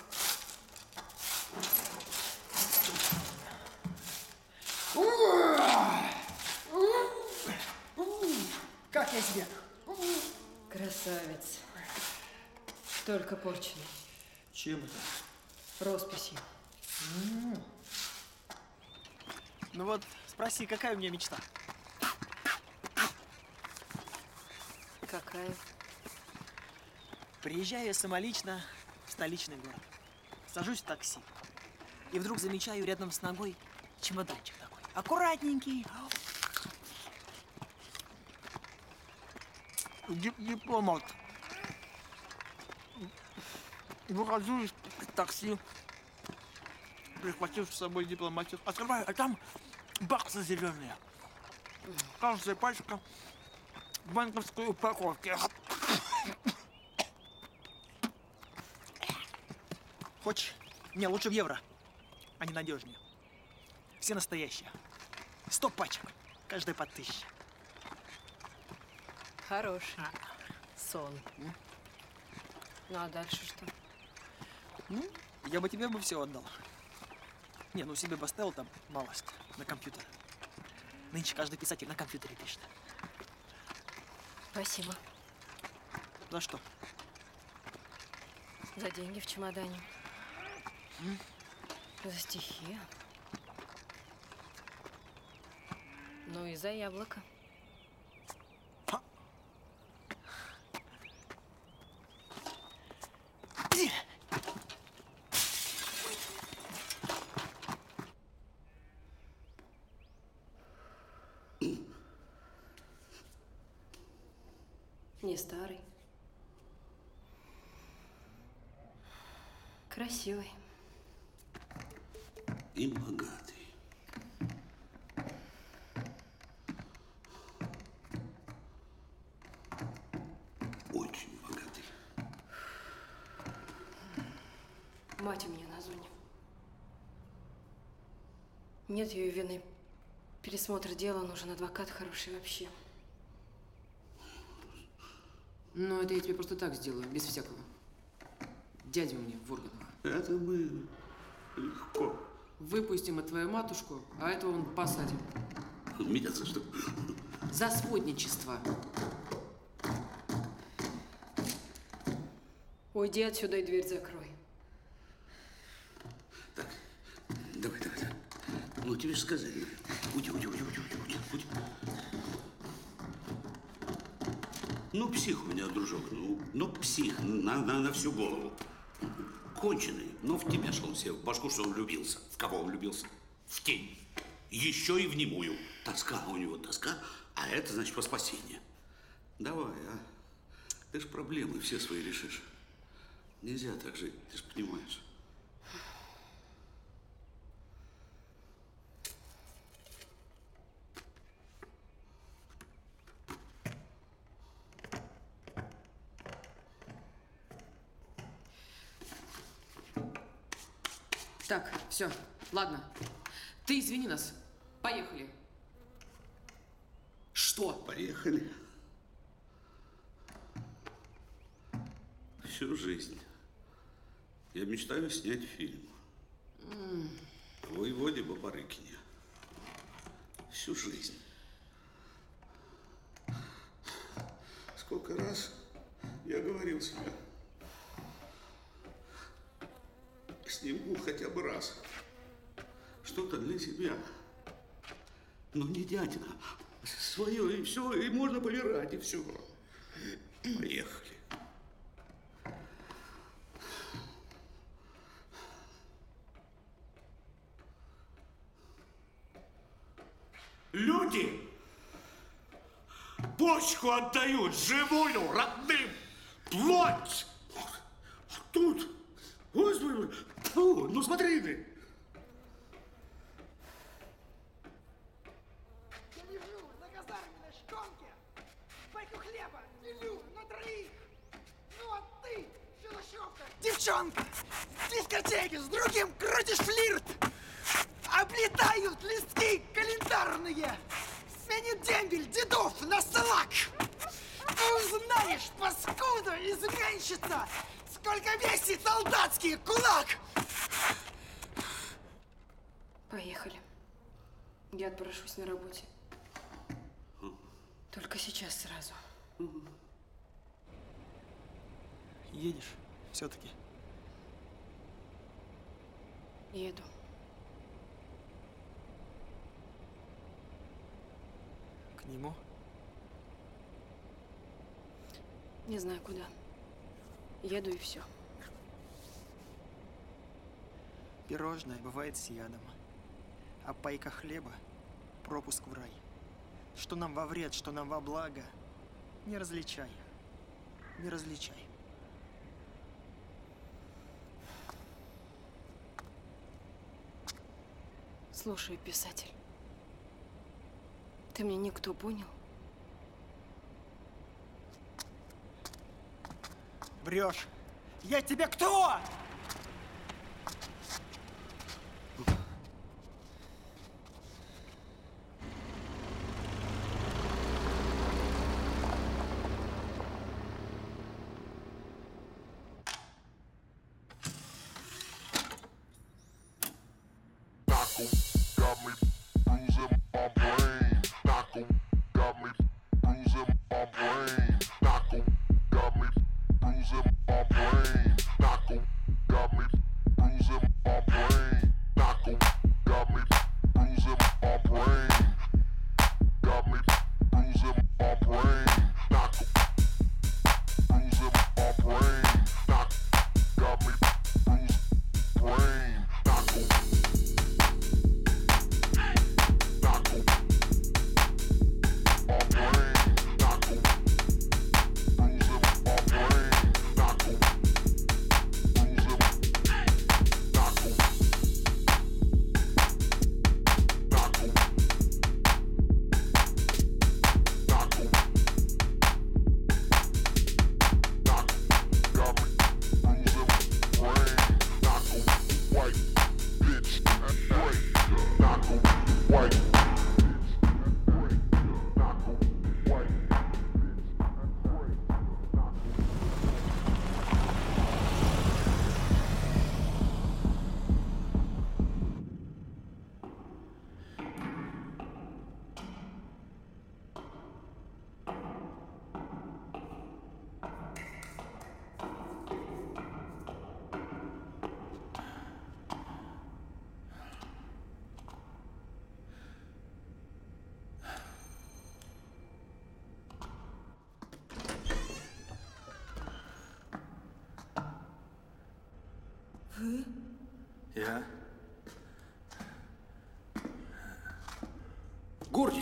Как я тебе? Красавец. Только порченый. Чем это? Росписью. Ну вот, спроси, какая у меня мечта? Какая? Приезжаю я самолично в столичный город. Сажусь в такси. И вдруг замечаю рядом с ногой чемоданчик такой. Аккуратненький. Дипломат. Выхожу из такси, прихватив с собой дипломатию. Открываю, а там баксы зеленые. Каждая пачка в банковской упаковке. Хочешь? Не, лучше в евро. Они надежнее. Все настоящие. 100 пачек. Каждая по 1000. Хороший сон. Ну а дальше что? Ну, я бы тебе все отдал. Не, ну себе бы оставил там малость на компьютер. Нынче каждый писатель на компьютере пишет. Спасибо. За что? За деньги в чемодане. За стихи. Ну и за яблоко. Не старый. Красивый. И богатый. Очень богатый. Мать у меня на зоне. Нет ее вины. Пересмотр дела, нужен адвокат хороший вообще. Ну, это я тебе просто так сделаю, без всякого. Дядя у меня в органах. Это мы легко. Выпустим от твою матушку, а этого он посадим. Меня за что? За сводничество. Уйди отсюда и дверь закрой. Так, давай. Ну, тебе же сказали. Уйди. Ну, псих у меня, дружок. Ну псих на всю голову. Конченый, но в тебя шел себе в башку, что он влюбился. В кого он влюбился? В тень. Еще и в немую. Тоска у него, тоска, а это значит по спасению. Давай, а. Ты ж проблемы все свои решишь. Нельзя так жить, ты ж понимаешь. Так, все, ладно. Ты извини нас. Поехали. Что? Поехали. Всю жизнь я мечтаю снять фильм о воеводе Бабарыкине. Всю жизнь. Сколько раз я говорил себе, сниму хотя бы раз что-то для себя. Но не дядина, свое, и все, и можно помирать, и все. Поехали. Люди бочку отдают живую, родным, плоть. А тут, господи, фу, ну смотри ты. Я лежу на казарменной шконке, пайку хлеба делю на троих. Ну а ты, Филощевка, девчонка, в дискотеке с другим крутишь флирт. Облетают листки календарные. Сменит дембель дедов на салак. Ты узнаешь, паскуда, изменщица, сколько весит солдатский кулак. Поехали. Я отпрошусь на работе. Только сейчас сразу. Едешь все-таки? Еду. К нему? Не знаю куда. Еду и все. Пирожное бывает с ядом, а пайка хлеба – пропуск в рай. Что нам во вред, что нам во благо, не различай, не различай. Слушай, писатель, ты мне никто, понял? Врешь. Я тебе кто? Вы? Я? Горди!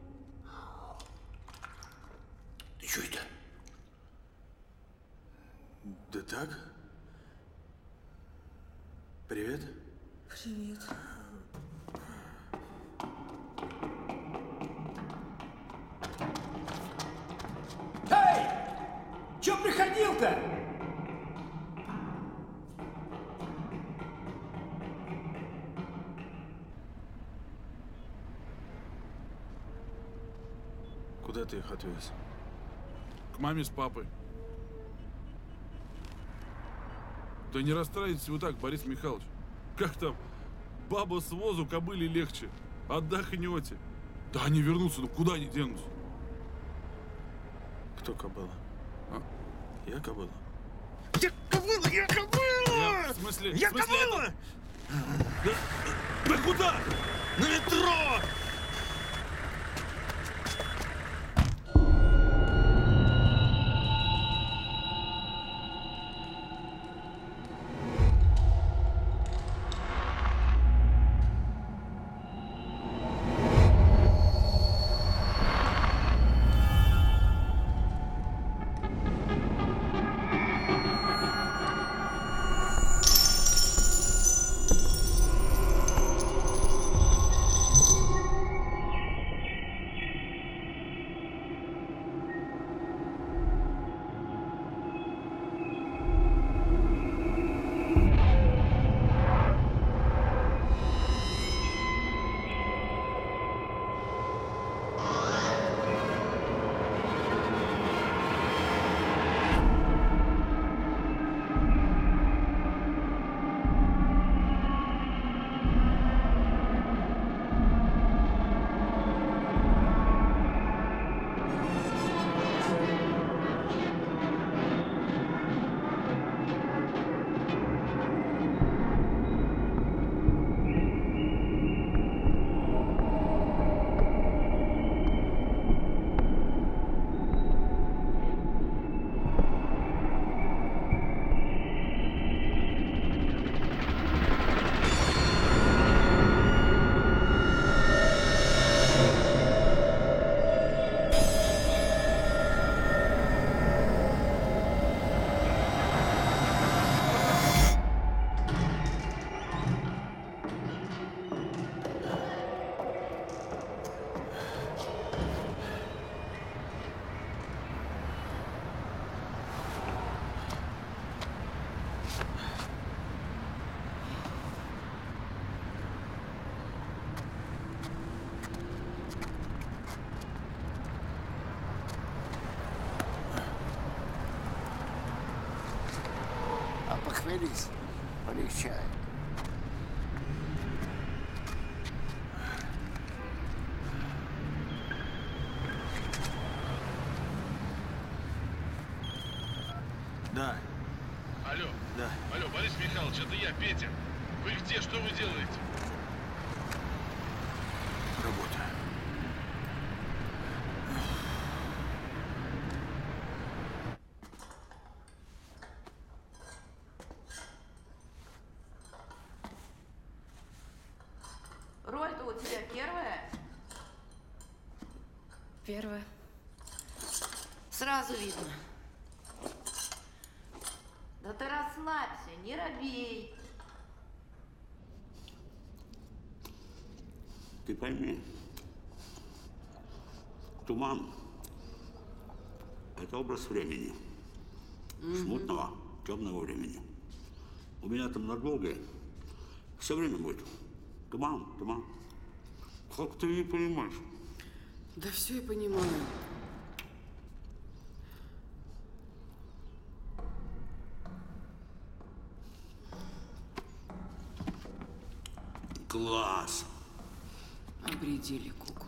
Ты что это? Да так? Привет. Привет. Эй! Чё приходил-то? Куда ты их отвез? К маме с папой. Да не расстраивайтесь вы так, Борис Михайлович. Как там? Баба с возу кобыле легче. Отдохнете. Да они вернутся, ну куда они денутся? Кто кобыла? А? Я кобыла? Я кобыла! Я кобыла! В смысле? Я в смысле кобыла! Это? Да куда? На метро! шевелись, полегчает. Да. Алло. Да. Алло, Борис Михайлович, это я, Петя. Вы где? Что вы делаете? Работа. Роль-то у тебя первая? Первая. Сразу видно. Да ты расслабься, не робей. Ты пойми, туман – это образ времени, смутного, темного времени. У меня там над Волгой все время будет туман, туман. Как ты не понимаешь? Да все я понимаю. Класс! Обредили куклу.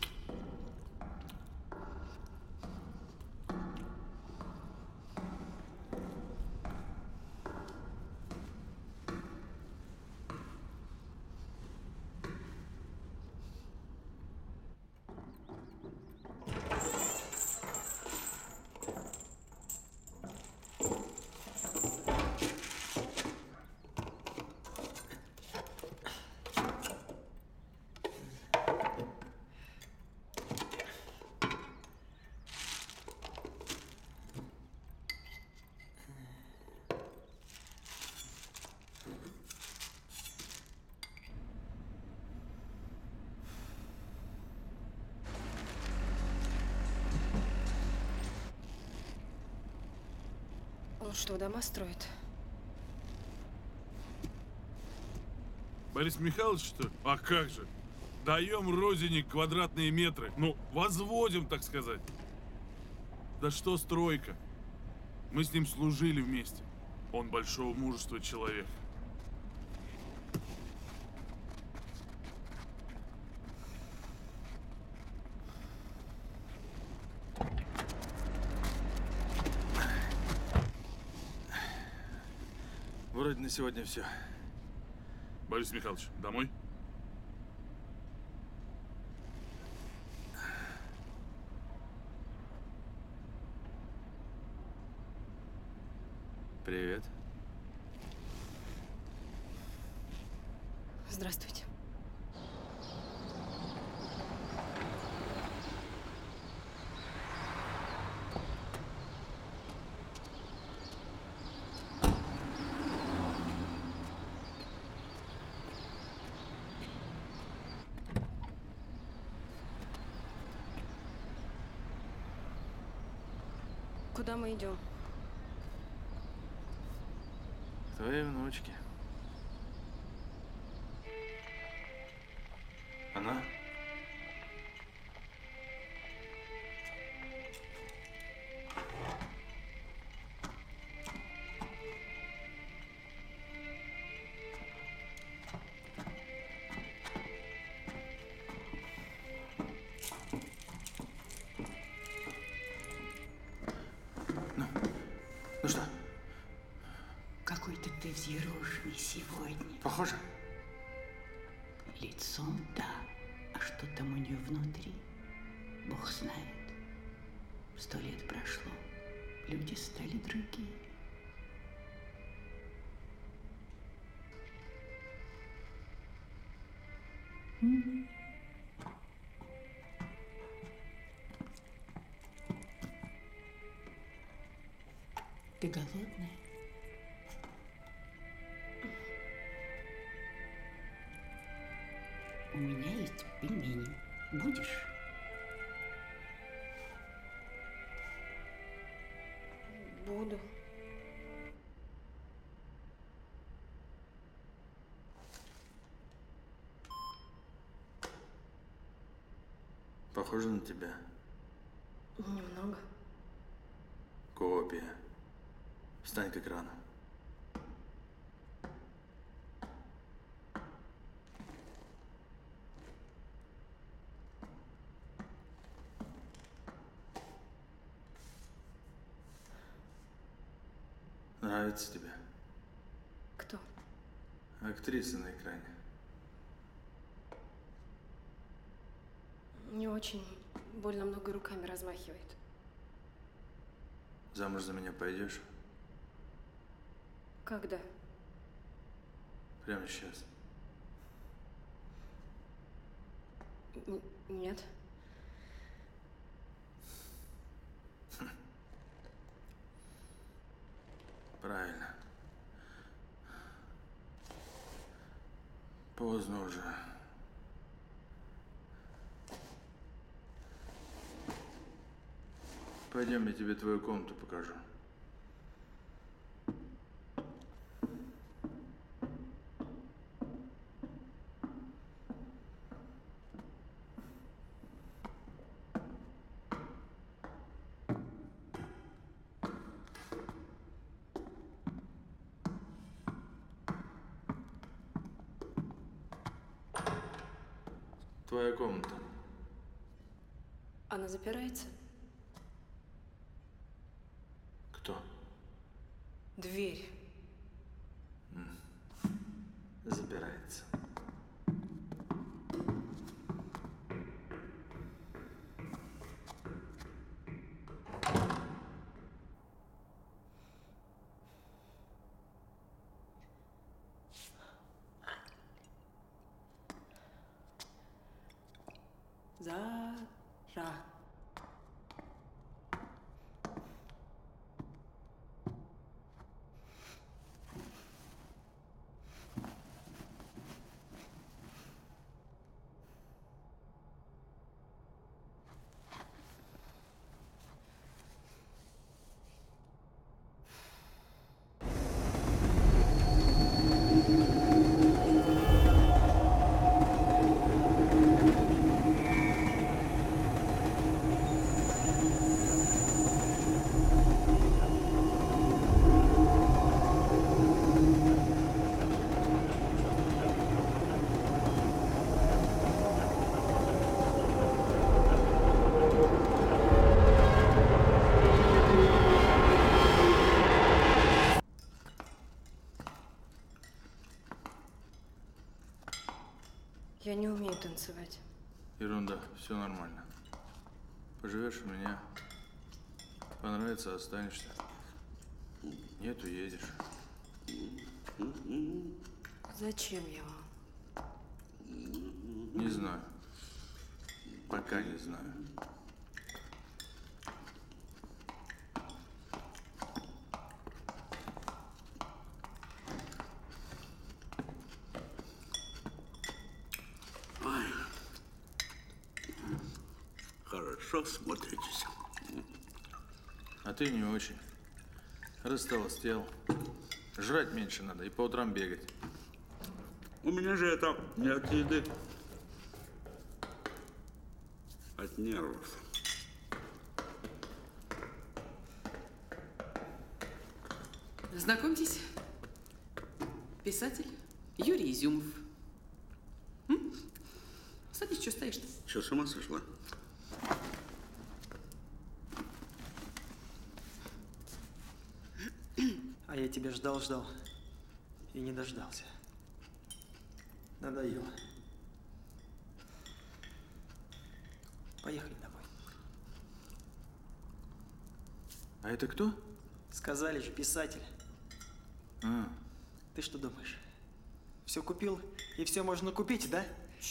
Он что, дома строит? Борис Михайлович, что ли? А как же? Даем родине квадратные метры. Ну, возводим, так сказать. Да что стройка? Мы с ним служили вместе. Он большого мужества человек. Вроде на сегодня все. Борис Михайлович, домой? Привет. Здравствуйте. Куда мы идем? К твоей внучке. Она? Ну что? Какой-то ты взъерошенный сегодня. Похоже? Лицом да, а что там у нее внутри, Бог знает. 100 лет прошло, люди стали другие. Ты голодная? У меня есть пельмени. Будешь? Буду. Похоже на тебя. Немного. Копия. Встань к экрану. Нравится тебе? Кто? Актриса на экране. Не очень. Больно много руками размахивает. Замуж за меня пойдешь? Когда? Прямо сейчас. Нет. Правильно. Поздно уже. Пойдем, я тебе твою комнату покажу. Твоя комната. Она запирается? Кто? Дверь. Запирается. Зара. Я не умею танцевать. Ерунда, все нормально. Поживешь у меня, понравится, останешься. Нет, уедешь. Зачем я вам? Не знаю. Пока не знаю. Хорошо смотритесь. А ты не очень. Растолстел. Жрать меньше надо и по утрам бегать. У меня же это не от еды, от нервов. Знакомьтесь, писатель Юрий Изюмов. Садись, что стоишь-то? Что, с ума сошла? А я тебя ждал и не дождался. Надоело. Поехали домой. А это кто? Сказали же, писатель. Ты что думаешь? Все купил и все можно купить, да?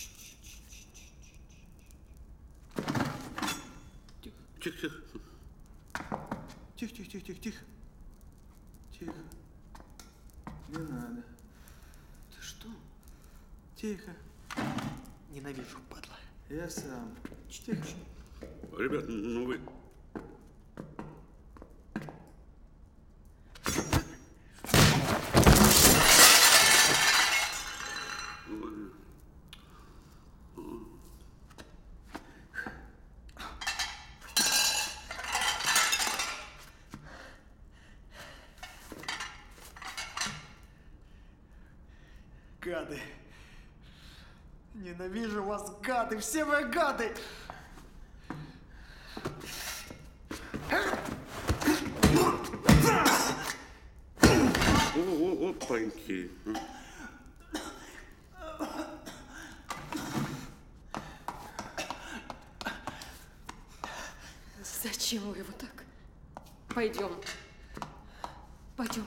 Тихо. Тихо. Тихо. Не надо. Ты что? Тихо. Ненавижу, падла. Я сам. Тихо. Ребят, ну вы... Гады. Ненавижу вас, гады. Все вы гады. Опаньки. Зачем вы его так? Пойдем. Пойдем.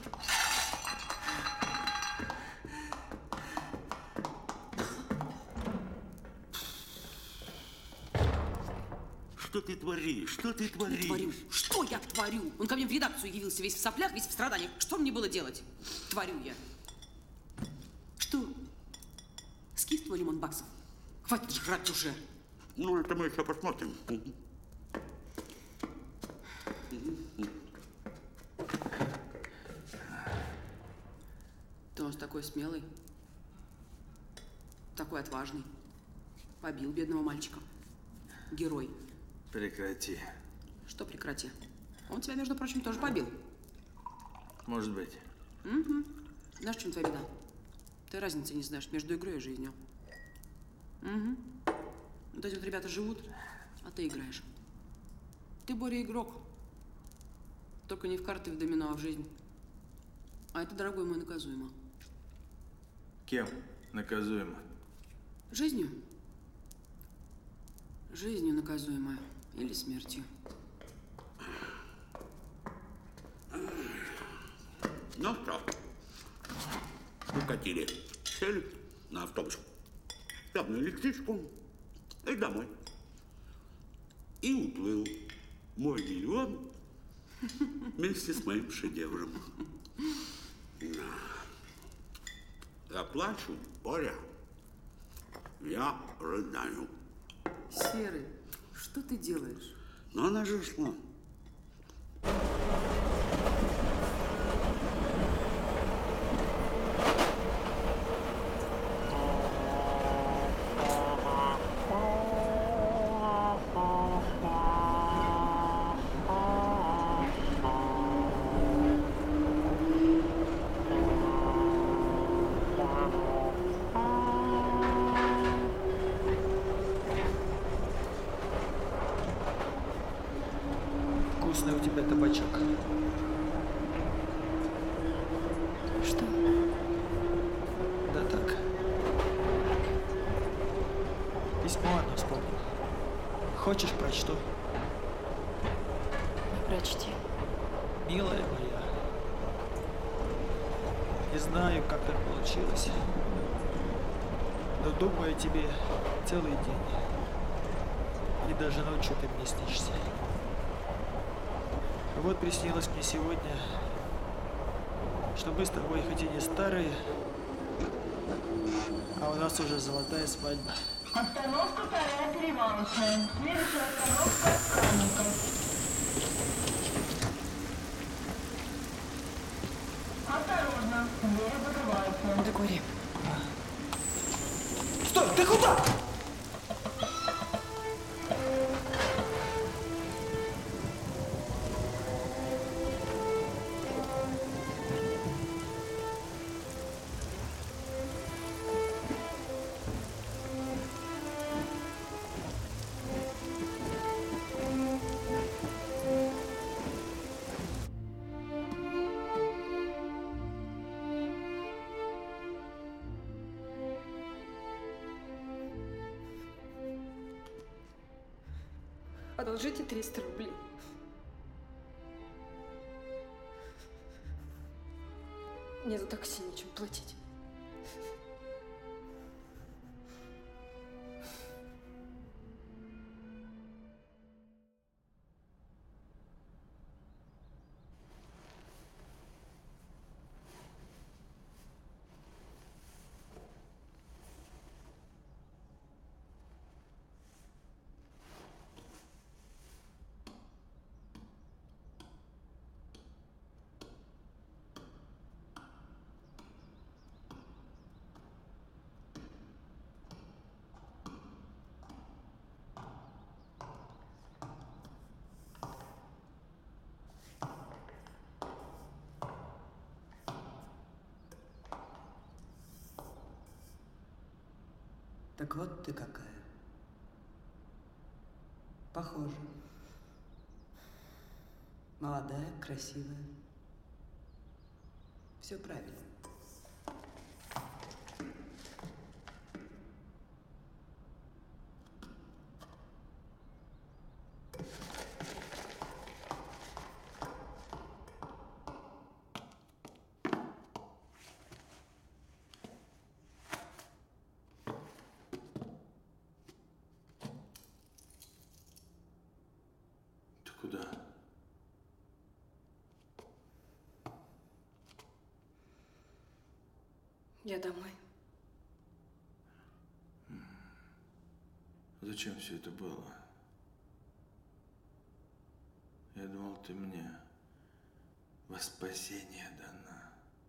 Что ты творишь? Что ты творишь? Творю. Что я творю? Он ко мне в редакцию явился весь в соплях, весь в страданиях. Что мне было делать? Творю я. Что? Скинь твой лимон баксов. Хватит жрать уже. Ну, это мы еще посмотрим. Ты у нас такой смелый, такой отважный. Побил бедного мальчика. Герой. Прекрати. Что прекрати? Он тебя, между прочим, тоже побил. Может быть. Угу. Знаешь, в чем твоя беда? Ты разницы не знаешь между игрой и жизнью. Угу. Вот эти вот ребята живут, а ты играешь. Ты, Боря, игрок. Только не в карты, в домино, а в жизнь. А это, дорогой мой, наказуемо. Кем наказуемо? Жизнью. Жизнью наказуемая. Или смертью. Ну что, укатили. Сели на автобус. Там на электричку и домой. И уплыл мой миллион вместе с моим шедевром. Я плачу, Боря. Я рыдаю. Серый, что ты делаешь? Но она же шла. Вкусный у тебя табачок. Что? Да так. Письмо одно вспомнил. Хочешь, прочту? Прочти. Милая моя, не знаю, как так получилось, но думаю о тебе целый день. И даже ночью ты мне снишься. Вот приснилось мне сегодня, что мы с тобой хоть и не старые, а у нас уже золотая свадьба. Остановка вторая перевалочная. Следующая остановка Странников. Осторожно, двери закрываются. Докури. Стой, ты куда? Одолжите 300 рублей. Мне за такси нечем платить. Так вот ты какая. Похоже. Молодая, красивая. Все правильно. Ты куда? Я домой. Зачем все это было? Я думал, ты мне во спасение дана.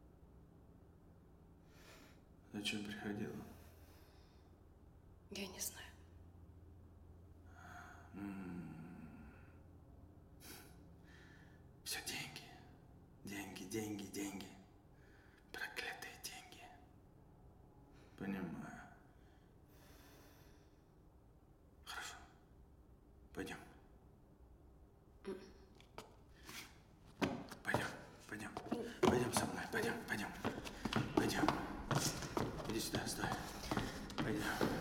Зачем приходила? Я не знаю. Все деньги. Деньги, деньги, деньги. Проклятые деньги. Понимаю. Хорошо. Пойдем. Пойдем, пойдем. Пойдем со мной, пойдем, пойдем. Пойдем. Иди сюда, стой. Пойдем.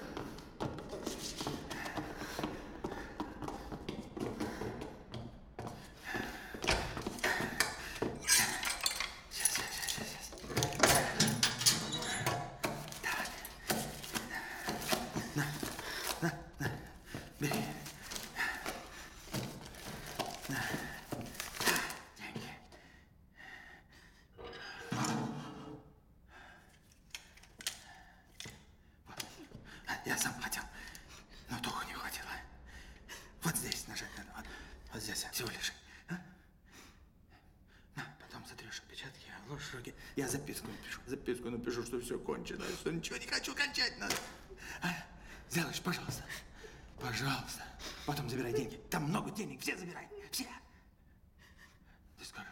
Я сам хотел, но духу не хватило. Вот здесь нажать надо, вот здесь, всего лишь. А? На, потом сотрешь отпечатки, ложишь руки. Я записку напишу, что все кончено, что ничего не хочу кончать надо. А? Сделаешь, пожалуйста. Пожалуйста. Потом забирай деньги. Там много денег, все забирай, все. Ты скажи,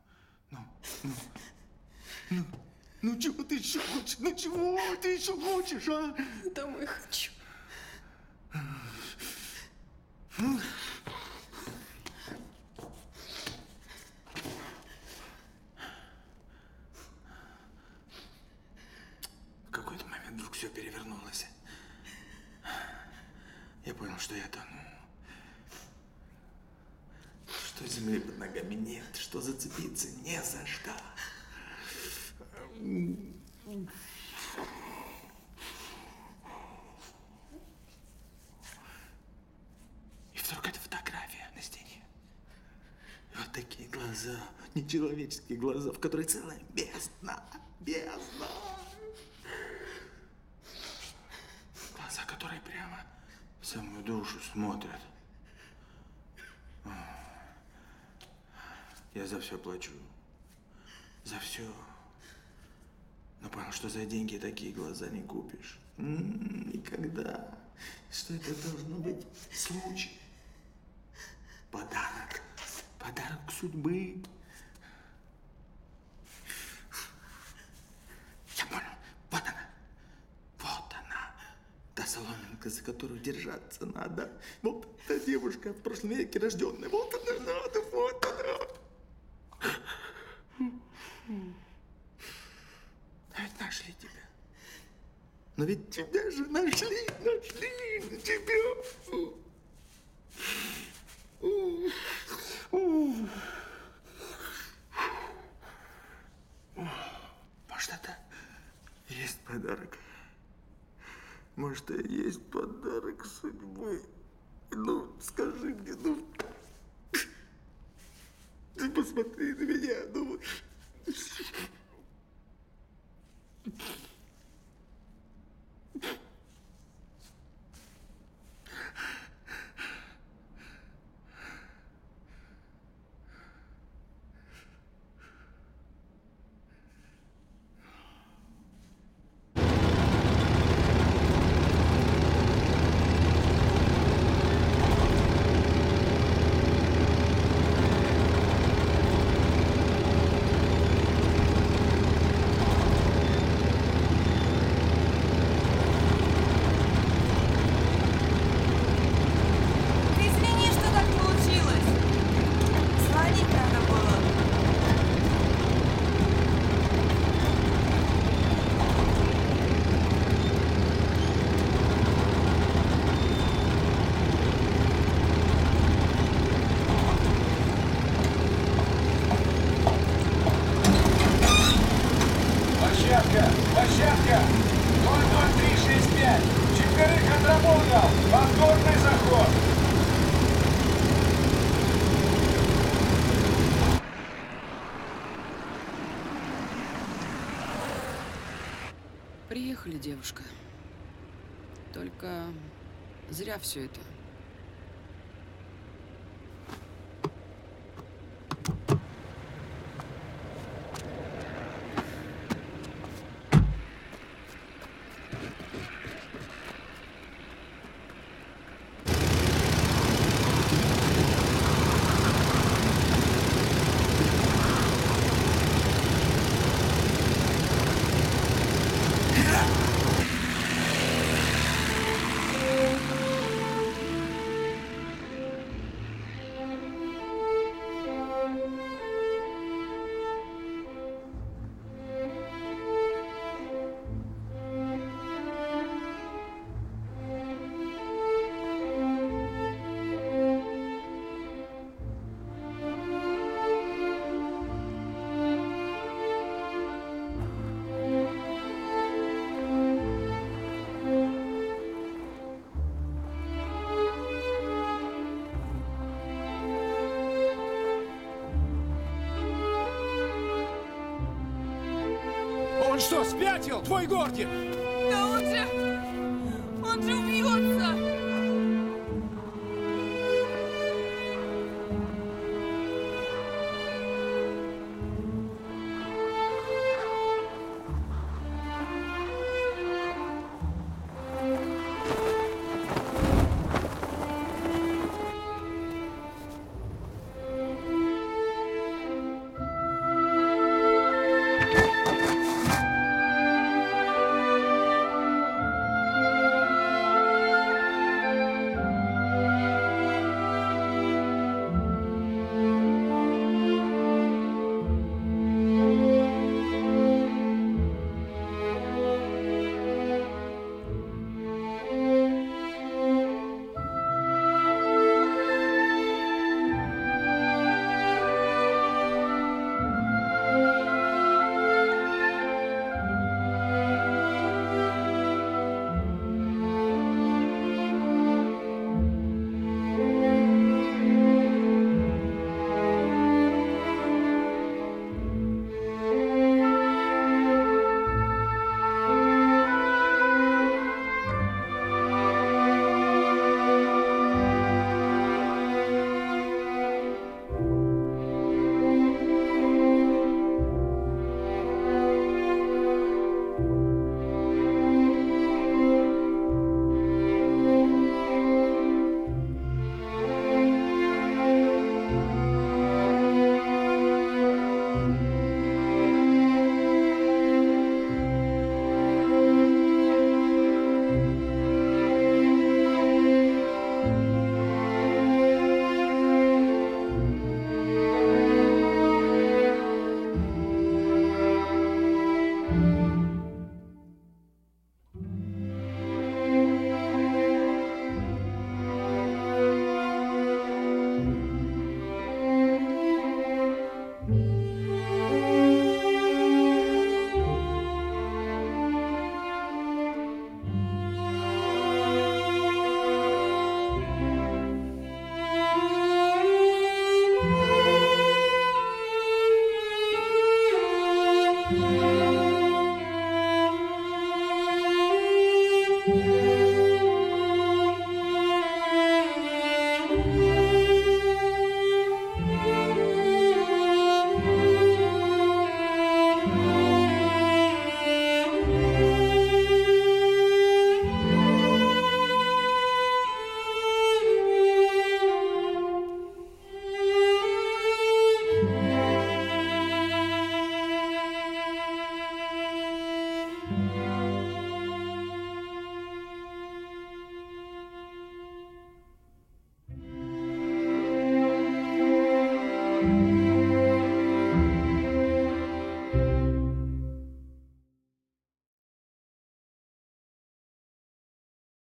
ну чего ты еще хочешь? Ну чего ты еще хочешь, а? Домой хочу. В какой-то момент вдруг все перевернулось. Я понял, что я тону. Что земли под ногами нет, что зацепиться не за что. И вдруг эта фотография на стене. И вот такие глаза, нечеловеческие глаза, в которых целая бездна. Бездна. Глаза, которые прямо в самую душу смотрят. Я за все плачу. За все. Но понял, что за деньги такие глаза не купишь. Никогда. Что это должно быть случай. Подарок. Подарок судьбы. Я понял. Вот она. Вот она. Та соломинка, за которую держаться надо. Вот та девушка в прошлом веке рожденная. Вот она надо. Вот она. А ведь нашли тебя. Но ведь тебя же нашли тебя. Может, это есть подарок? Может, это есть подарок судьбы? Ну, скажи мне, ну... Ты посмотри на меня, ну... Поехали, девушка. Только зря все это. Он что, спятил, твой Гордин? Да он же убил